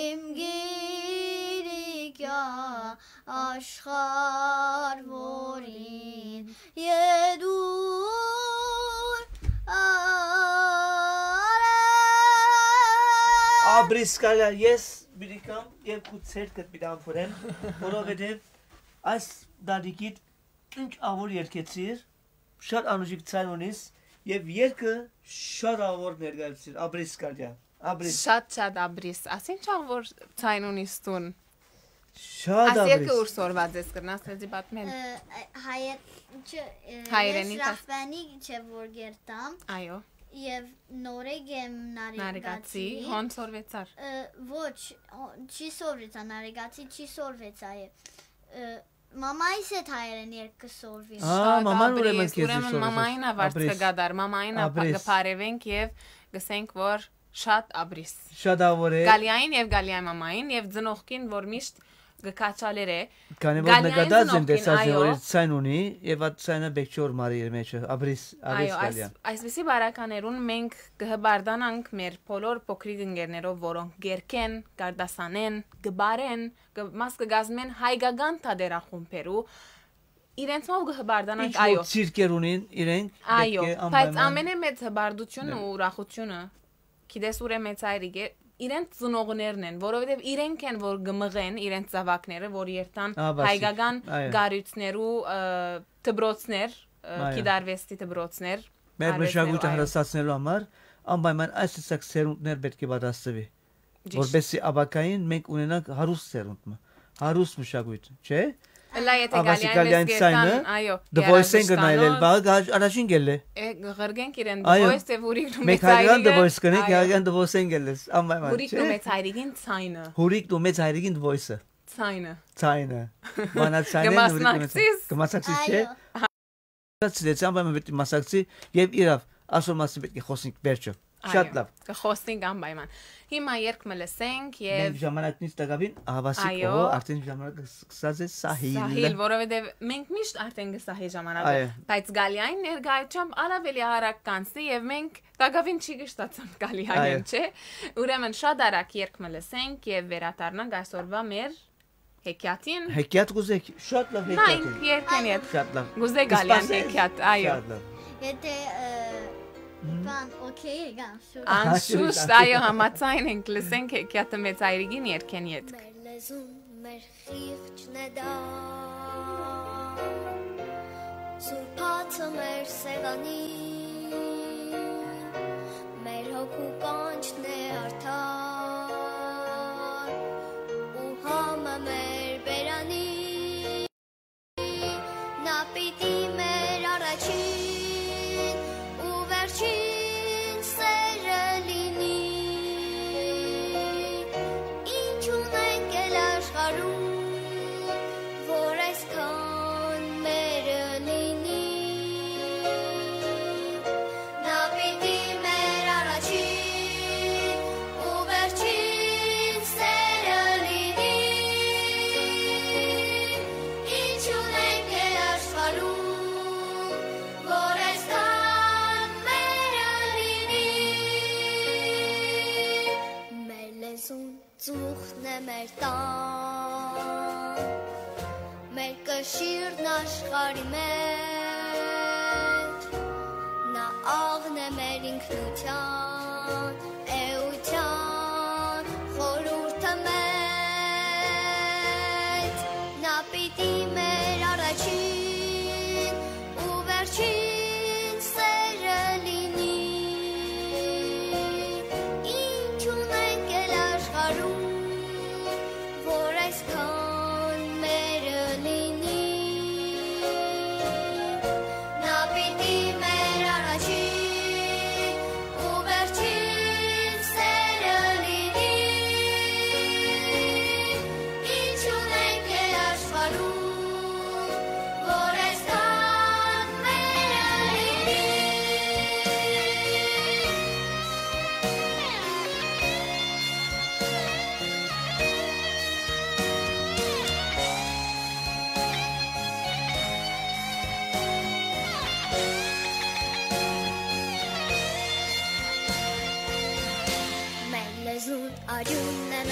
զիմգիրիկյա, աշխար, որ ինձ եդուր արե։ Աբրիսկալա, ես բիրիկամ և կուծեր կտպիդան ֆորեմ, որովհետև այս դադիկիտ ինչ ավոր երկեցիր, շատ անուժիկ ծայն ունիս և երկը շատ ավոր ներգայացիր, աբրիս կալյա, աբրիս։ Շատ շատ աբրիս, աս ինչ ավոր ծայն ունիս տուն։ Շատ Աս երկը աբրիս։ ուր սորված ես կրնաս թեզի բատմել։ Հայերենի տասպանի չէ որ գերտամ Այո։ Եվ նորեգ եմ նարեգացի Հոն սորվեցար։ Ոչ, չի սորվեցա, նարեգացի չի սորվեցա Մամայիս հետ հայերեն երկը սորվի։ Մաման ուրեմն քեզի Ուրեմն մամային ավարց կգադար, մամային կպարևենք և գսենք, որ շատ աբրիս։ Շատ ավոր է։ Գալիային և գալիայի մամային և ձնողքին, որ միշտ գկաչալեր է։ Կանի որ նկադած եմ տեսած է, որ ծայն ունի և այդ ծայնը բեք չոր մարի իր մեջը, աբրիս, աբրիս գալիա։ Այսպիսի բարականերուն մենք գհբարդանանք մեր բոլոր փոքրիկ ընկերներով, որոնք գերքեն, գարդասանեն, գբարեն, մաս կգազմեն հայկական թատերախումբերու, իրենց մով գհբարդանանք, այո։ Ինչ որ ցիրկեր ունին իրենք, այո, բայց ամենը մեծ հբարդությունը ու ուրախությունը, գիտես ուր է մեծ այրիկ է, իրենց ծնողներն են, որովհետև իրենք են, որ գմղեն իրենց զավակները, որ երթան հայկական գարույցներու դբրոցներ, կիդարվեստի դբրոցներ։ Մեր մշակույթը հրաստացնելու համար անպայման այս տեսակ սերունդներ պետք է պատրաստվի, որպեսզի ապակային մենք ունենանք հարուստ սերունդ, հարուստ մշակույթ, չէ՞։ Լա եթե գալիային ցայնը, The Voice-ին գնայել, բաղ առաջին գելը։ Ղրգենք իրեն The Voice և ուրիկն ու մեծ այրիկը։ Մեկ հայրան The Voice կնենք, հայրան The Voice-ին գելես, անպայման, չէ՞։ Ուրիկն ու մեծ հայրիկին ցայնը։ Ուրիկն ու մեծ հայրիկին The Voice-ը։ Ցայնը։ Ցայնը։ Մանա ցայնը Գմասնակցիս։ Գմասնակցիս չէ։ Ցածից անպայման պետք է մասնակցի և իրավ ասոր մասի պետք է խոսենք վերջը։ Շատ լավ։ Կխոսնի կամ պայման։ Հիմա երգ մլսենք եւ Մենք ժամանակնից տակավին ահավասիկ Այո։ ո արդեն ժամանակը սկսած է սահիլ։ Սահիլ, որովհետեւ մենք միշտ արդեն գսահի ժամանակը, Այո։ բայց գալիային ներկայությամբ արավելի արագ կանցնի եւ մենք տակավին չի գշտացանք գալիային, չէ։ Ուրեմն շատ արագ երգ մլսենք եւ վերադառնանք այսօրվա մեր հեքիաթին։ Հեքիաթ գուզեք, շատ լավ Նայն հեքիաթ է։ երգեն ետ։ Շատ լավ։ Գուզե գալյան հեքիաթ, այո։ Շատ լավ։ Եթե բան օքեյ է գան շուտ։ Անշուշտ, այո, համաձայն ենք լսենք հեքիաթը մեծ այրիգին երգեն ետ։ Մեր լեզուն, մեր խիղճն է դա Սուրբացը մեր սեղանի Մեր հոգու կանչն է արդար Ու համը մեր բերանի Նա պիտի մեր առաջին ու վերջին սերը լինի Ինչ ունենք էլ աշխարհում, որ այսքան մերը լինի Նա պիտի մեր առաջին ու վերջին սերը լինի Ինչ ունենք էլ աշխարհում, որ այսքան մերը լինի Մեր լեզուն ծուխն է մեր տան Մեր կշիռն աշխարհի մեջ Նա աղն է մեր ինքնության էության խորհուրդը մեծ Նա պիտի մեր առաջին ու վերջին սերը լինի Ինչ ունենք էլ աշխարհում, որ այսքան մերը լինի Նա պիտի մեր առաջին ու վերջին սերը լինի Ինչ ունենք էլ աշխարհում, որ այսքան մերը լինի Մեր լեզուն արյունն է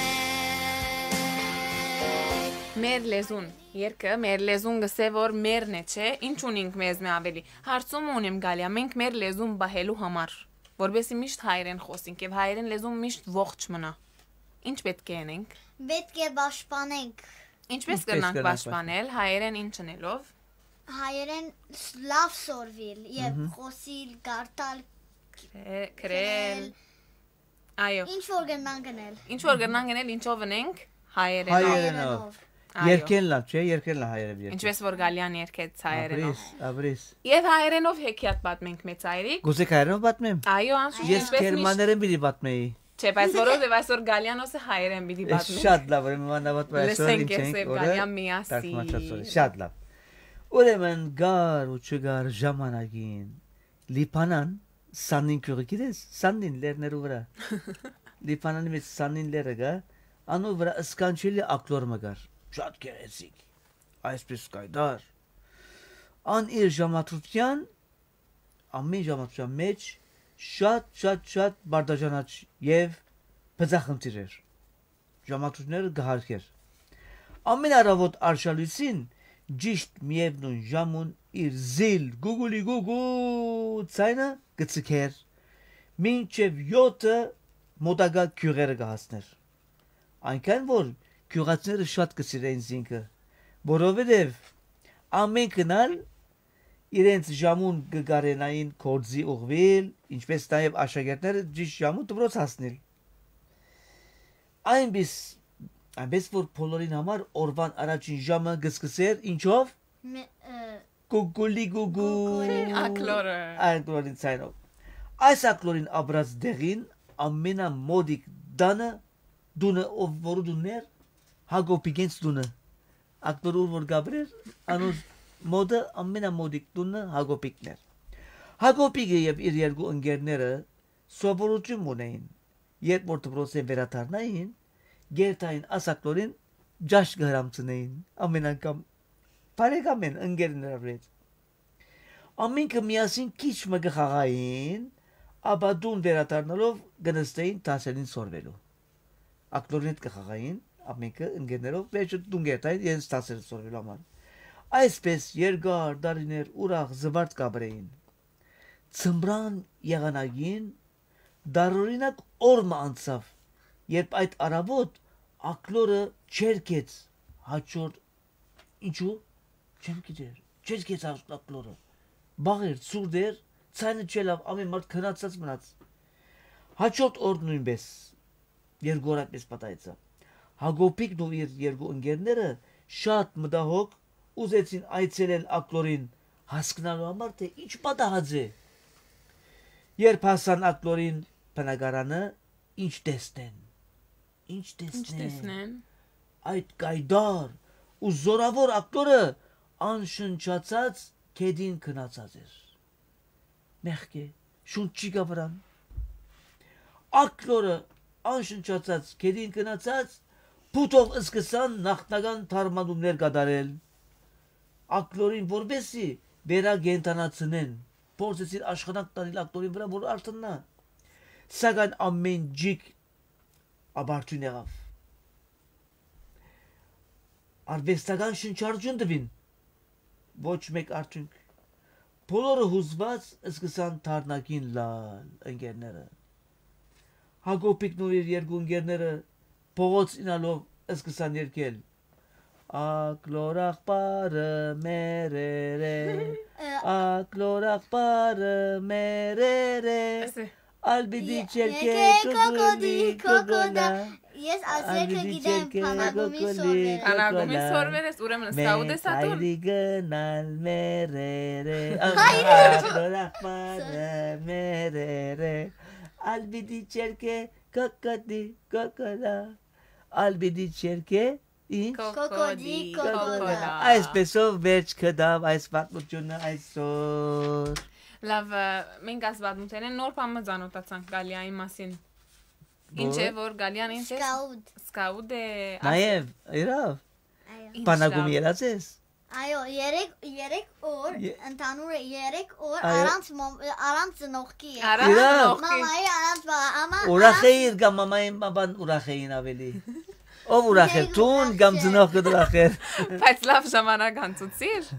մեր Մեր լեզուն, երկը մեր լեզուն գսե որ մերն է, չէ, ինչ ունենք մեզ մե ավելի։ Հարցում ունեմ գալիա, մենք մեր լեզուն բահելու համար, որովհետեւ միշտ հայերեն խոսենք եւ հայերեն լեզուն միշտ ողջ մնա։ Ինչ պետք է անենք։ Պետք է պաշտպանենք Ինչպես Ինչպես կրնանք կրնանք պաշտպանել հայերեն ինչ անելով։ հայերեն լավ սորվիլ եւ խոսիլ, գարտալ, Քրե- Քրել։ Այո, ինչ որ գնան գնել։ ինչ որ կրնանք անել, ինչով անենք հայերենով։ Հայերենով։ Այո։ Երկեն լավ, չէ, երկեն լավ հայերեն երկեն։ Ինչպես որ գալյան երկեց հայերենով։ Աբրիս, աբրիս։ Եվ հայերենով հեքիաթ պատմենք մեծ այրիկ։ Գուզեք հայերենով պատմեմ։ Այո, անշուշտ Ես ինչպես միշտ։ գերմաներեն բիդի պատմեի։ Չէ, բայց որովհետև այսօր գալյանոսը հայերեն պիտի պատմի։ Շատ լավ, ուրեմն մանավանդ այսօր Լսենք ինչ ես ենք եւ օրը։ գալյան միասին։ Տակմաչածորի, շատ լավ։ Ուրեմն գար ու չգար ժամանակին Լիբանան սանին քյուրը գիտես, սանին լերներու վրա։ Լիբանանի մեջ սանին լերը գա, անու վրա սկանչելի ակլոր մգար։ Շատ գեղեցիկ։ Այսպես կայդար։ Ան իր ժամատրության ամեն ժամատրության մեջ շատ շատ շատ բարդաժանաչ եւ բծախնդիր էր։ Ժամատրությունները գահարկեր։ Ամեն առավոտ արշալույսին ճիշտ միևնույն ժամուն իր զիլ գուգուլի գուգու ցայնը գծքեր։ Մինչև յոթը մոտակա քյուրերը գահացներ։ Այնքան որ քյուրացները շատ կսիրեին զինքը, որովհետև ամեն կնալ իրենց ժամուն գգարենային կորձի ուղվել, ինչպես նաև աշակերտները ճիշտ ժամուն դպրոց հասնել։ Այնպես այնպես որ բոլորին համար օրվան առաջին ժամը գսկսեր ինչով գուգուլի գուգու Ակլորը։ ակլորին ցայնով։ Այս ակլորին ապրած դեղին ամենամոդիկ դանը դունը ով որ դուներ հագոպիգենց դունը ակլորը որ գաբրեր անուս մոդը ամենամոդիկ դունը հագոպիկներ։ Հագոպիկը եւ իր երկու ընկերները սովորություն ունեին։ Երբ որ դպրոցեն վերադառնային, գերտային ասակլորին ջաշ գհրամցնեին ամեն անգամ բարեկամ են ընկերներով հետ։ Ամենքը միասին քիչ մը գխաղային, ապա դուն վերադառնալով գնստեին տասելին սորվելու։ Ակլորին հետ գխաղային, ամենքը ընկերներով վերջը դուն գերտային իրենց տասելին սորվելու համար։ Այսպես երկար դարիներ ուրախ զվարթ կաբրեին։ Ծմբրան եղանակին դարօրինակ օրը անցավ, երբ այդ առավոտ ակլորը չերկեց հաջորդ ինչու չեմ գիտեր չերկեց ակլորը բաղեր ցուրդեր ցայնը չելավ ամեն մարդ քնածած մնաց հաջորդ օր նույնպես երկու օր այդպես պատահեցավ Հակոբիկն ու իր երկու ընկերները շատ մտահոգ ուզեցին այցելել ակլորին հասկանալու համար թե ինչ պատահած է երբ հասան ակլորին բնակարանը ինչ տեսնեն Ինչ տեսնեն այդ գայդար ու զորավոր ակտորը անշնչացած կեդին քնացած էր մեղք է շունչ չի գա վրան ակտորը անշնչացած կեդին քնացած փութով սկսան նախնական թարմանումներ կատարել ակտորին որբեսի վերագենտանացնեն փորձեցին աշխատանք տանել ակտորին վրա որ արթնա սակայն ամեն ջիկ Աբարտուն եղավ։ Արվեստական շնչառություն տվին, ոչ մեկ արդյունք։ Բոլորը հուզված սկսան թարնակին լալ ընկերները։ Հակոբիկն ու իր երկու ընկերները փողոց ինալով սկսան երգել։ Ակլոր աղբարը մերեր է, ակլոր աղբարը մերեր է, Albidi çelke kokodi kokoda Yes, azerke gidem Panagumi sorveres Panagumi sorveres ուրեմն սկաուտ է սատուն Մեկայրի գնալ մերերը Ակլորախպարը մերերը Albidi çelke kokodi kokoda Albidi çelke Kokodi kokoda Այսպեսով վերջ կդավ այս պատմությունը այսօր Լավ, մենք ասվածմութեն նոր պամը ծանոթացանք Գալիայի մասին։ Ինչ է, որ Գալիան ինչ է։ Սկաուտ Սկաուտ է։ Նաև, իրավ։ Պանագում ելած ես։ Այո, երեք օր, ընդհանուր է երեք օր Այո։ առանց մոմ- առանց ծնողքի է։ Առանց Իրավ։ ծնողքի։ Մամայի առանց բա, ամա Ուրախ էին կամ մամային բաբան ուրախ էին ավելի։ Ով ուրախ էր, տուն կամ ծնողքը ուրախ էր։ Բայց լավ ժամանակ անցուցիր։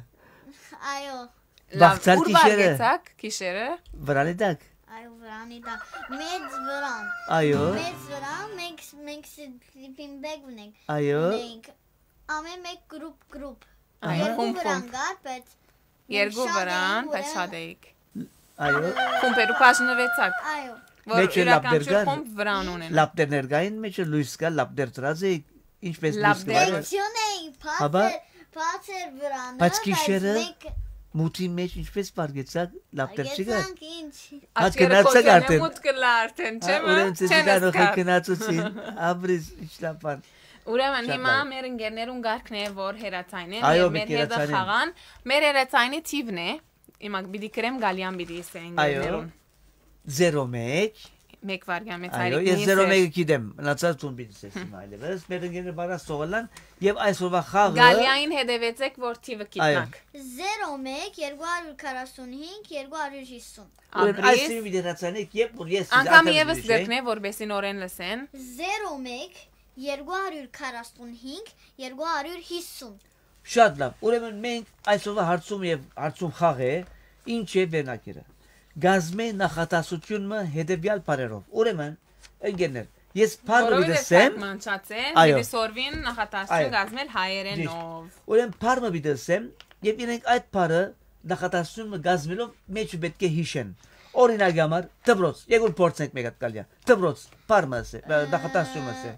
Այո, Լավ, Բաղցար ուր գիշերը։ վարգեցաք գիշերը։ Վրանի դակ։ այո, վրանի դա։ Մեծ վրան։ Այո, Մեծ վրան, մենք մենք sleeping bag ունենք։ այո, Մենք ամեն մեկ գրուպ գրուպ։ Այո, Երկու խումբ, վրան խումբ։ գար, բայց Երկու շատ վրան, էինք, բայց ուրեմն- շատ էիք։ այո։ Խումբերու բաժնվեցաք։ Այո։ Որ Մեջը լապտեր յուրաքանչյուր կար։ խումբ վրան ունեն։ Լապտեր ներկային մեջը լույս կա, լապտեր ծրած է, ինչպես լույս Լապտեր։ կա։ Լեկցիոն էինք, Հաբա։ փաթեր, փաթեր վրանը, Բայց գիշերը մենք Մութի մեջ ինչպես վարգեցակ լապտեր չկա։ գեցանք ինչ։ Աչքերը գնացեք կոծան արդեն։ է մուտ կլա արդեն, չէ՞ մա։ Ուրեմն ցեզի կարող եք գնացուցին, աբրիզ իջլապան։ Ուրեմն Շատ հիմա լավ։ մեր ընկերներուն գարկն է, որ հերացային են, Այո, եւ մենք մեր հետը հերացային ենք։ խաղան։ Մեր հերացայինի թիվն է։ Հիմա պիտի գրեմ Գալիան պիտի իսե ընկերներուն։ Զերո մեկ Մեկ վարյան մեծ Այո, ես զերո մեկը գիտեմ, մնացած տուն պիտի սեսիմ այլևս, մեր ընկերները բարած սողալան եւ այսօրվա խաղը Գալիային հետևեցեք, որ թիվը գիտնակ։ զերո մեկ երկու հարյուր քառասունհինգ երկու հարյուր հիսուն։ Ուրեմն Ապրիս։ այսինքն մի դերացանեք, երբ որ ես Անկամ եւս գրքն է, որբեսի նորեն լսեն։ զերո մեկ երկու հարյուր քառասունհինգ երկու հարյուր հիսուն։ Շատ լավ։ Ուրեմն մենք այսօրվա հարցում եւ հարցում խաղ է, ինչ է վերնակիրը։ Գազմե նախատասությունը հետեւյալ բարերով։ Ուրեմն ընկերներ, ես բառը դեսեմ, մանչացեն, Այո։ դի սորվին նախատասություն Այո։ գազմել հայերենով։ ուրեմն բառը դեսեմ եւ իրենք այդ բառը նախատասությունը գազմելով մեջը պետք է հիշեն։ Օրինակ համար դբրոց, եկուր փորձենք մեկ հատ կալյա։ Դբրոց, բառը ասե, նախատասությունը ասե։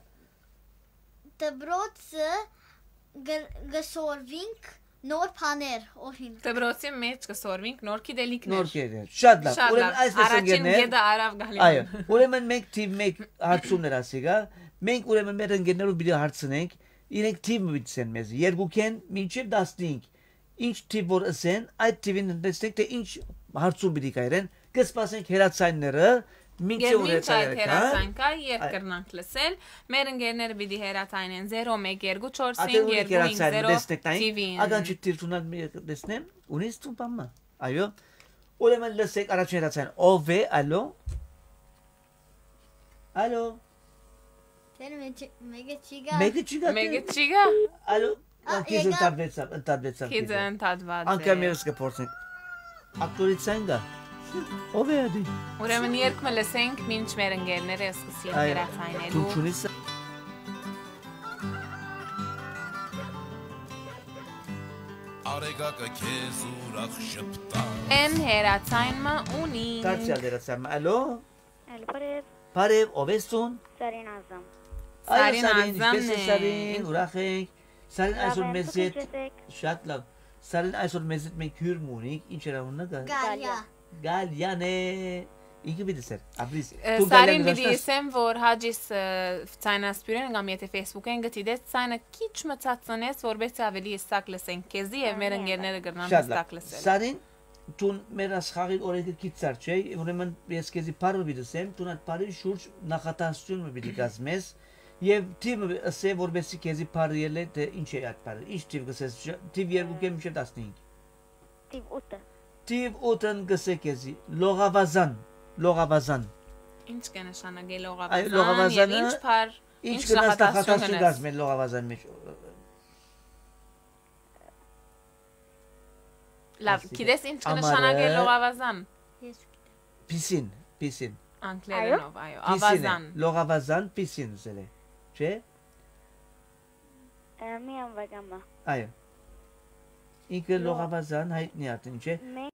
Դբրոցը գսորվինք նոր բաներ օրինակ։ Դբրոցի մեջ կսորվինք նոր գիտելիքներ։ Նոր կերեր։ Շատ լավ։ Շատ Ուրեմն լավ։ այսպես Առաջին ընկերներ։ գեդը արավ Գալիան։ Այո, ուրեմն մենք թիվ մեկ հարցումներ ասիգա, մենք ուրեմն մեր ընկերներով պիտի հարցնենք, իրենք թիվ միտցեն մեզ, երկուքեն մինչև տասնհինգ։ Ինչ թիվ որ ասեն, այդ թիվին տեսնենք թե ինչ հարցում պիտի կայրեն, կսպասենք հերացայինները, Մինչ Գերմինչ այդ ուրեցան հերացան կա, երբ կրնանք լսել, մեր ընկերները պիտի հերացայնեն zero one two four five Ատե ունի two կերացան zero դեսնեկտային T V-ին։ ագան չտիրտունալ մի դեսնեմ ունես տուն պամա այո ուրեմն լսեք առաջին հերացան ով է ալո ալո Տեն մեգը չիգա։ մեկը չի գա Մեկը չի գա։ ալո Ա, կիզ եկա։ ընտադվեցավ ընտադվեցավ Քիդը ընդհատված է։ անկամ ես կփորձենք ակտորիցան գա ով է ադի Ուրեմն երկը լսենք, մինչ մեր ընկերները սկսեն հերացայնելու։ դու ճունիս Արեգակը քեզ ուրախ շպտա Են հերացայնը ունի։ դարձյալ հերացան ալո Ալպարև բարև ով ես տուն Սարին ազամ այո Սարին սարին Ազամն ինչպես է է։ սարին ուրախ ենք սարին այսօր Լավ, մեզ դուք հետ ինչ եք։ շատ լավ սարին այսօր մեզ հետ մենք հյուր մունիկ ինչ էր անունը գա Գալյա։ Գալյան է ինքը բիդեսեր ապրիս Սարին պիտի ասեմ, որ հաջիս ցայնասպյուրեն կամ եթե Facebook-ին գտիդես ցայնը քիչ մցածնես, որովհետեւ ավելի հստակ լսենք քեզի եւ մեր ընկերները կգնան շատ հստակ լավ լսել։ սարին տուն մեր աշխարհի օրենքը քիծար չէ ուրեմն ես քեզի բարը բիդեսեմ տուն այդ բարի շուրջ նախատասություն մը բիդի գազմես եւ թիմը ասե որբեսի քեզի բարը ելե դե ինչ է այդ բարը ինչ թիվ գսես թիվ երկու մինչեւ տասնհինգ Տիվ ուտը թիվ ութն գսե քեզի լողավազան լողավազան Ինչ կնշանակի Այ, լողավազան լողավազանը եւ ինչ բար ինչ ինչ գնաս նախատասություն նախատասություն գնաս։ գազմել լողավազան մեջ Լավ, գիտես ինչ կնշանակի Ամառը- լողավազան։ պիսին պիսին Անգլերենով, այո, Պիսին է, ավազան։ լողավազան պիսին զելե չէ Մի անվագամա այո ինքը լողավազան հայտնի ատին չէ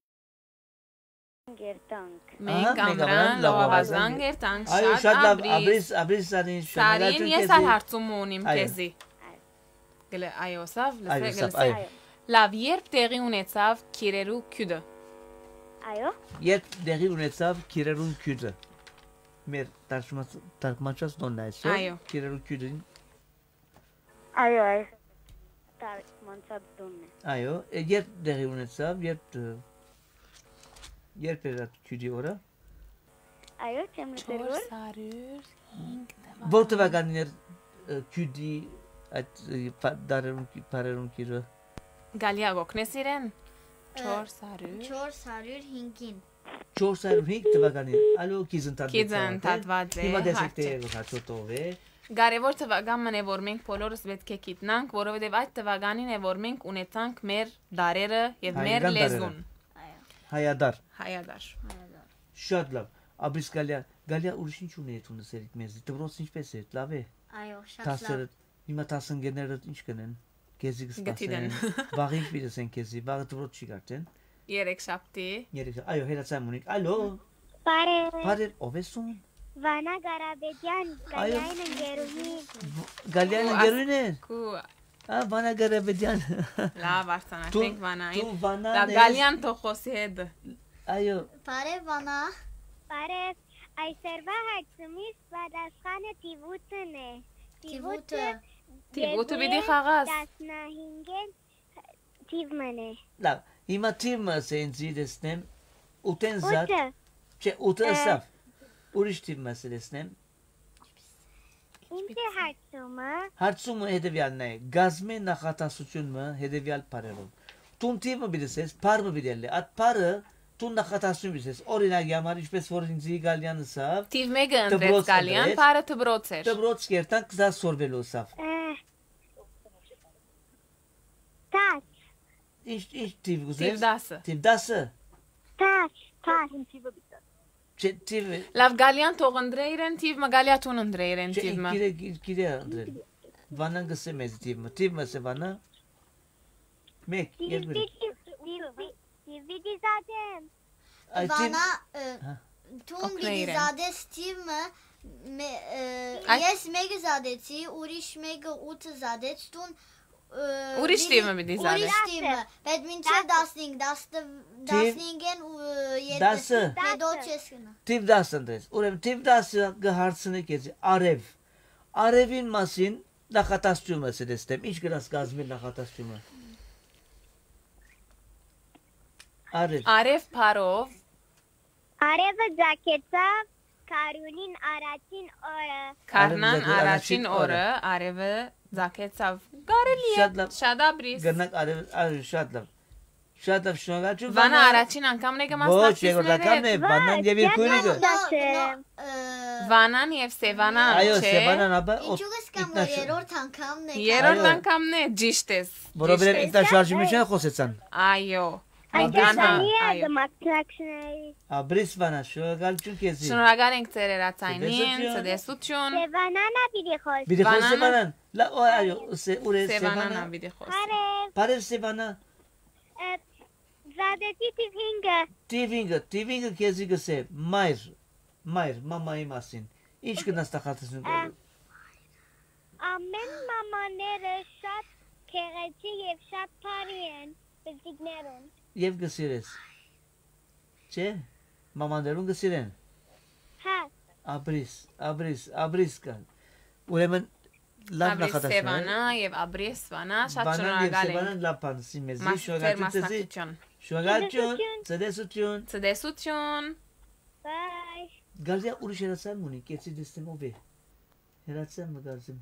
Մենք գերտանք Մենք Ահա, մենք ամրան ամրան լողավազան լողավազան գերտանք այո շատ շատ լավ աբրիս։ աբրիս աբրիս սարին Սարին ես ալ հարցում ունիմ Այո։ քեզի։ Գլե այո, սավ, այո լսեք, սա լսեք։ այո Լավ, երբ տեղի ունեցավ քիրերու քյուդը։ Այո երբ դեղի ունեցավ քիրերուն քյուդը մեր տարշմաց տարկմաչած նոնն այսօր Այո։ քիրերուն քյուդին Այո այո Տարկ մանցած դունն է այո է, երբ դեղի ունեցավ երբ ը, երբ էր այդ քյուդի օրը Այո չեմ լսել որ four hundred five որ տվականին էր ը, քյուդի այդ ը, պա- դարերուն բարերուն քիրը Գալիա գոքնես իրեն four hundred չորս հարյուր հինգին։ չորս հարյուր հինգ տվականին ալո կիզընտած Քիզը ընդհատված է, հիմա դեսեք թե հարցը։ հացոտով է Կարևոր թվականն է, որ մենք բոլորս պետք է գիտնանք, որովհետև այդ թվականին է, որ մենք ունեցանք մեր դարերը եւ մեր Հայկական դարերը։ լեզուն։ հայադար Հայադար։ շատ լավ աբրիս գալիա գալիա ուրիշ ինչ ունի այդ ունեսերիք մեզ դրոց ինչպես է լավ է Այո, շատ լավ։ տասերը հիմա տասնգերները ինչ կնեն քեզի Գտիդեն։ կստասեն վաղին պիտեսեն քեզի վաղը դրոց չի գարտեն Երեք շաբթի։ երեք այո հերացան մունիկ ալո Բարև բարեր ով ես ում Վանա Գարաբեդյան Այո։ Գալյային ընկերուհի գալիան Ու գերույն է Կու ա վանա գարաբեդյան լավ արցանացենք վանային։ դու վանան Լավ ես գալիան թողոսի հետ։ այո Բարև Վանա։ Բարև այսօրվա հարցումից պատասխանը տիվուտն է Տիվուտը։ Տիվուտը պիտի խաղաս։ տասնհինգեն տիվմն է լավ հիմա թիմը սենցի դեսնեմ ուտեն զատ Ուտը չէ ուտը ասավ ուրիշ թիմը սելեսնեմ Ինչ է հարցումը հարցումը հետևյալն է գազմի նախատասությունը հետևյալ բարերով տուն թիմը բիդեսես բարը բիդելը այդ բարը տուն նախատասություն բիդես օրինակ համար ինչպես որ ինձի գալյանը սավ Տիվ մեկը Դբրոց ընդրեց գալիան, ընդրեց։ բարը թբրոց էր։ դբրոց կերտան կզա սորվելու սավ Տաս ինչ ինչ թիվ Տիվ գուզես դասը։ թիվ դասը Տաս Տաս չէ թիվ Լավ գալիան թող ընդրե իրեն տիվ մը գալիաթուն ընդրե իրեն չէ տիվ մը։ գիրե գիրե անդրել վանան գսե մեզ թիվը թիվը սե վանա մեկ երկու Տիվիդի զադեմ այ թիվ Վանա Հա։ Տուն Օգնե պիտի իրեն։ զադես թիմը մե- ը, Այդ- ես մեկը զադեցի, ուրիշ մեկը ութը զադեց, տուն ը, Ուրիշ պիտի- թիմը պիտի զադես։ Ուրիշ թիմը, բայց մինչև տասնհինգ, տասնհինգեն ու երկու Դասը։ հետո չես գնա։ թիվ դասը ընդրես ուրեմն թիվ դասը գհարցնի քեզ արև արևին մասին նախատասությունը սեդեստեմ ինչ գրած գազմի նախատասությունը արև Արև փարով Արևը ձակեցավ Կարունին առաջին օրը։ Karnan Arev'deki araçin araçin orı, areve zaketsav. Gareliye. Şadla- Şadabris. Gırnak arev arev şadlav. Şadlav şnogaçu Vana araçin ankam nega Boş masnaktis yegor dakam nere. ne bandan diye bir kuyruğu. No, no, ը, Vanan yev sevanan. Ayo Չէ։ sebanan aba Ինչու ես կամ որ երրորդ անգամն է։ Երրորդ Այո։ անգամն է ճիշտ ես։ Որովհետև ճիշտ ես։ ինքնա շարժի մեջ են խոսեցան։ Այո։ Անկասանի է Այո։ դմակցրակշների։ Աբրիս վանա շնորհակալություն քեզի։ Շնորհակալ ենք ձեր երացայնին, Ցտեսություն։ ցտեսություն։ Սևանանա պիտի խոս։ Bir de Banana. sebanan. La o ayo se ure Sevanana sebana. bir de խոս։ Հարև, Parev sebana. զադեցի տիվ հինգը, Tivinga, tivinga քեզի գսե մայր։ Մայր, մամայի մասին։ Ինչ գնաս տախածություն գալու։ ամեն մամաները շատ քեղեցի և շատ բարի են բզիկներուն։ Եվ գսիրես։ Չէ։ Մամաներուն գսիրեն։ Հա, Աբրիս, աբրիս, աբրիս կան։ Ուրեմն լավ Աբրիս նախատեսել։ Սևանա եւ Աբրիս Վանա շատ Բանան եւ շնորհակալ սեբանան ենք։ լավ բանսի մեզի Մաս ձեր շնորհակալություն ցեզի։ մասնակցություն։ Շնորհակալություն, ցտեսություն։ Ցտեսություն։ բայ։ Գալզիա ուրիշ հերացան մունի, կեցի դստեմ ով է։ Հերացան մգազիմ։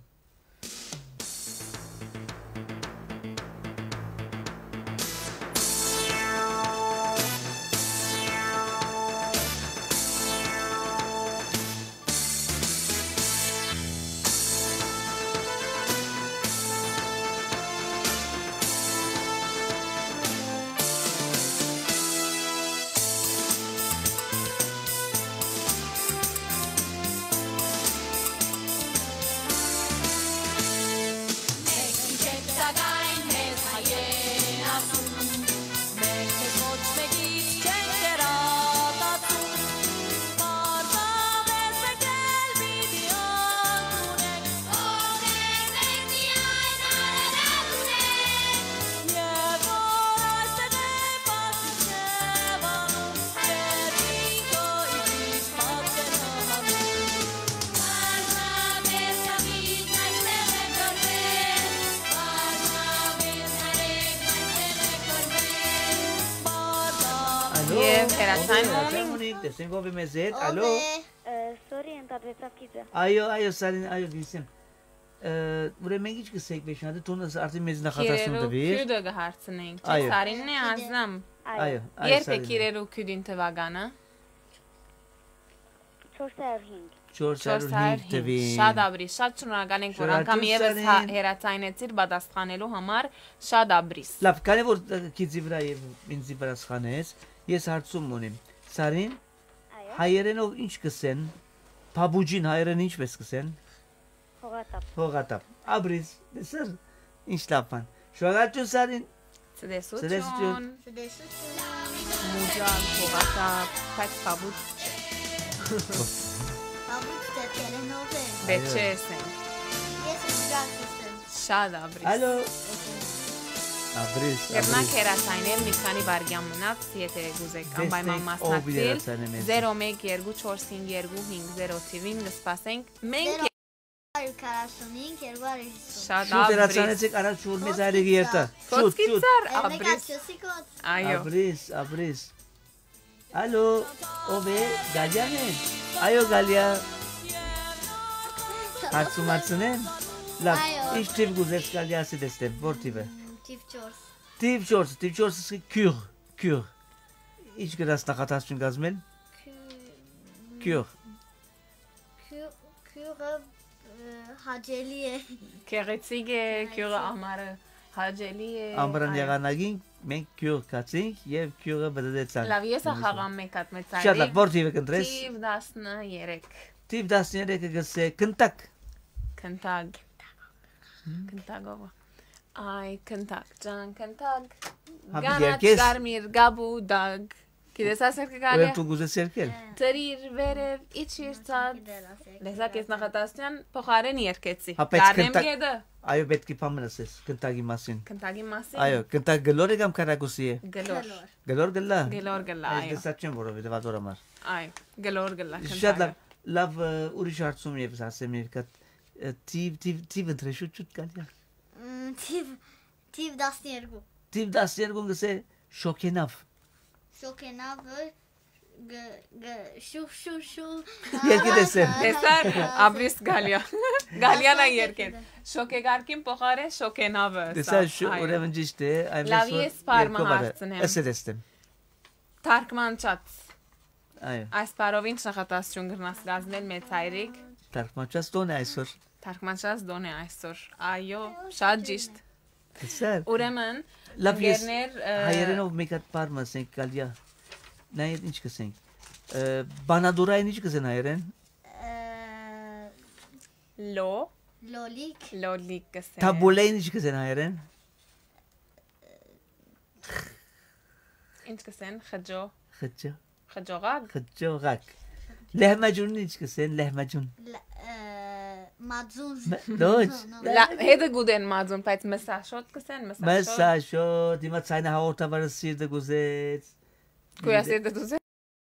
Եվ հերացայնուն։ Հերացան մունի, տեսենք ով է մեզ հետ։ Ալո։ Սորի ընդատվեցավ կիզը։ Այո, այո, Սարին, այո, գիսեմ։ Ուրեմն մենք ինչ կսեք մեջնադը տոնս արդեն մեզ նախատեսում Քիրերու տվիր։ քյուդը գահարցնենք։ Չէ, Այո։ Սարինն է ազնամ։ Այո, այո, Երբ է Սարին։ քիրերու քյուդին թվականը։ չորս հարյուր հինգ։ չորս հարյուր հինգ տվին։ Շատ աբրիս, շատ շնորհակալ ենք, որ անգամ Շնորհակալ եւս Սարին։ հա- հերացայնեցիր պատասխանելու համար։ Շատ աբրիս։ Լավ, քանի որ քիզի վրա եւ ինձի վրա սխանեց, ես հարցում ունեմ։ Սարին, Այո, հայերենով ինչ կսեն։ Փաբուջին հայերեն ինչպես կսեն։ հողատապ։ Հողատապ։ Աբրիս, դեսր։ Ինչ լավ բան։ Շնորհակալություն Սարին։ Ցտեսություն։ Ցտեսություն։ Ցտեսություն։ Մուջան, փողակա, փակ փաբուտ, Աբուց դեպքերենով է։ բեչեսեն։ Ես ուժակ եմ։ Շատ աբրիս։ Ալո։ Աբրիս, Երնակ աբրիս։ հերացայնել մի քանի վարգյան մնաց, եթե գուզեք անպայման Տեսնենք ով մասնակցել։ երացան է մեզ։ zero one two four five two five zero թիվին կսպասենք։ Մենք հարյուր քառասունհինգ, երկու հարյուր հիսուն։ շատ Շուտ աբրիս։ երացանեցեք առաջ շուտ մեզ այրեգի երտա։ Շուտ, շուտ։ Ֆոսկիցար աբրիս։ Ելնեկացյոսի կոտ։ Այո։ Աբրիս, աբրիս։ Ալո, ով է։ Գալիան է։ Այո, Գալիա։ Հարցումացնեն։ Լավ, Այո։ ինչ թիվ գուզես Գալիասի դեստեմ, որ թիվը։ Տիվ չորս։ Թիվ չորս, թիվ չորսը քյուղ, քյուղ։ Ինչ գրած նախատասություն գազմել։ Քյուղ։ Քյուղը հաջելի է։ Քեղեցիկ է, քյուղը ամառը հաջելի է։ Ամբրան այո։ եղանագին մենք քյուղ կացինք եւ քյուղը բդեցան։ Լավ, ես ախաղամ մեկ հատ մեծ Շատ լավ, որ թիվը կընտրես։ Թիվ տասներեք։ Թիվ տասներեքը գսե կնտակ։ Քնտագ։ Քնտագով։ Այ քնտագ, ջան, քնտագ։ Հապի Գանաց երկես։ կարմիր գաբու դագ։ Գիտես ասել Ուրեմն կգալի։ դու գուզես երկել։ Ծրիր վերև իջիր ցած։ Լեզակ ես նախատասության փոխարեն երկեցի։ Հա, բայց Կարնեմ քնտակ- գեդը։ Այո, պետք է փամնասես կնտակի մասին։ Քնտագի մասին։ Այո, կնտակ գլոր է կամ քարակուսի է։ Գլոր։ Գլոր գլա։ Գլոր գլա, Այս այո։ դեսա չեմ որովհետեւ ադոր համար։ Այ, գլոր գլա Շատ լավ, քնտագը։ լավ ուրիշ հարցում եւս ասեմ երկա թիվ թիվ թիվ ընտրեշու ճուտ գալիա։ Տիվ տիվ տասներկու։ Թիվ տասներկու գսե շոկենավ։ Շոկենավը շուխ շուխ շուխ Երկի դեսեմ։ Տեսար Աբրիս Գալիա։ Գալիանա երկեր։ Շոկեգարկին փոխարեն շոկենավը։ Դեսա ուրեմն ճիշտ է, այմես Լավ, ես պարմա հարցնեմ։ Էսե դեստեմ։ Թարգմանչած։ Այո։ Այս բարով ինչ նախատասություն գրնաս գազնել մեծ հայրիկ։ Թարգմանչած տոն է այսօր։ Թարգմանչած դոն է այսօր։ Այո, շատ ճիշտ։ Տեսար։ Ուրեմն Լավ ես ընկերներ, ը, հայերենով մեկ հատ բառ ասենք գալիա։ Նայեք ինչ կսենք։ Բանադուրային ինչ կսեն հայերեն։ լո, լոլիկ լոլիկ կսեն։ Թաբոլային ինչ կսեն հայերեն։ Ինչ կսեն, խջո, Խճո, խջողակ։ խճողակ։ Լեհմաջունն ինչ կսեն, լեհմաջուն։ մածուն Դոջ։ Լա, հետը գուդեն մազուն, բայց մսաշոտ կսեն, մսաշոտ։ Մեսաշո, դիմա ցայնա հաղորդավարը սիրտը գուզեց։ Կույասեր դուզե։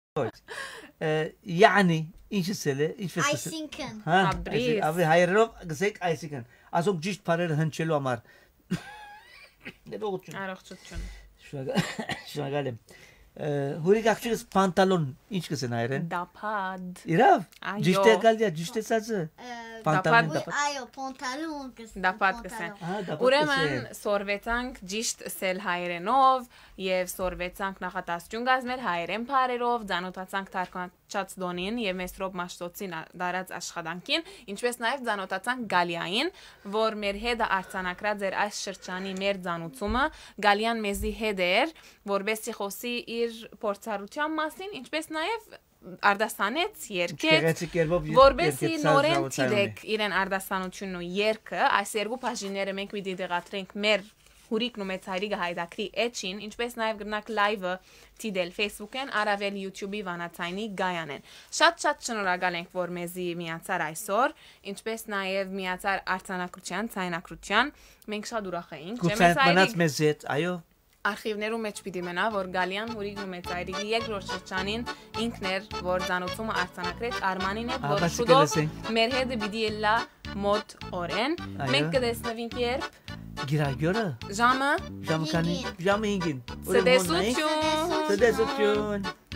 يعني ինչ ասել է, ինչպես ասել։ այսինքն Հա, Աբրիս։ ավի հայերով գսեք այսինքն։ Ասոք ճիշտ բարերը հնչելու համար։ Ներողություն։ Առողջություն։ Շնորհակալ եմ։ Հուրիկ աղջիկս պանտալոն ինչ կսեն հայերեն։ Դապադ։ Իրավ։ Այո։ Ճիշտ է գալի, ճիշտ է ասածը։ Պանտալոն Դապադ։ դապադ։ այո պանտալոն կսեն Դապադ կսեն։ Ահա, դապադ Ուրեմն կսեն։ սորվեցանք ճիշտ սել հայերենով եւ սորվեցանք նախատասություն գազմել հայերեն բարերով, ցանոթացանք թարգմանչած դոնին եւ Մեսրոպ Մաշտոցին դարած աշխատանքին, ինչպես նաեւ ցանոթացանք Գալիային, որ մեր հետը արցանակրած էր այս շրջանի մեր ցանուցումը, Գալիան մեզի հետ էր, որբեսի խոսի իր փորձառության մասին, ինչպես նաեւ արդասանեց երկեց, Գեղեցիկ երբով որբեսի երկեց նորեն զարուցայինի։ տիրեք իրեն արդասանությունն ու երկը, այս երկու բաժինները մենք պիտի դեղատրենք մեր հուրիկն ու մեծ հայրիկը հայդակրի էջին, ինչպես նաև գրնակ լայվը տիդել Facebook-են, առավել YouTube-ի վանացայինի գայանեն։ Շատ-շատ շնորհակալ ենք, որ մեզի միացար այսօր, ինչպես նաև միացար արձանագրության, ցայնակրության, մենք շատ ուրախ էինք, չէ՞ մեծ Գուցե մնաց հայրիկ։ մեզ հետ, այո։ Արխիվներում մեջ պիտի մնա, որ Գալիան հուրիկն ու մեծ հայրիկի երկրորդ շրջանին ինքն էր, որ ցանոթումը արձանագրեց Արմանին հետ, որ Ահա, շուտով սկսենք։ մեր հետը պիտի ելա մոտ օրեն։ Այո։ Մենք կտեսնվենք երբ Գիրագյորը, ժամը ժամը քանի, ժամը հինգին։ Ցտեսություն։ Ցտեսություն։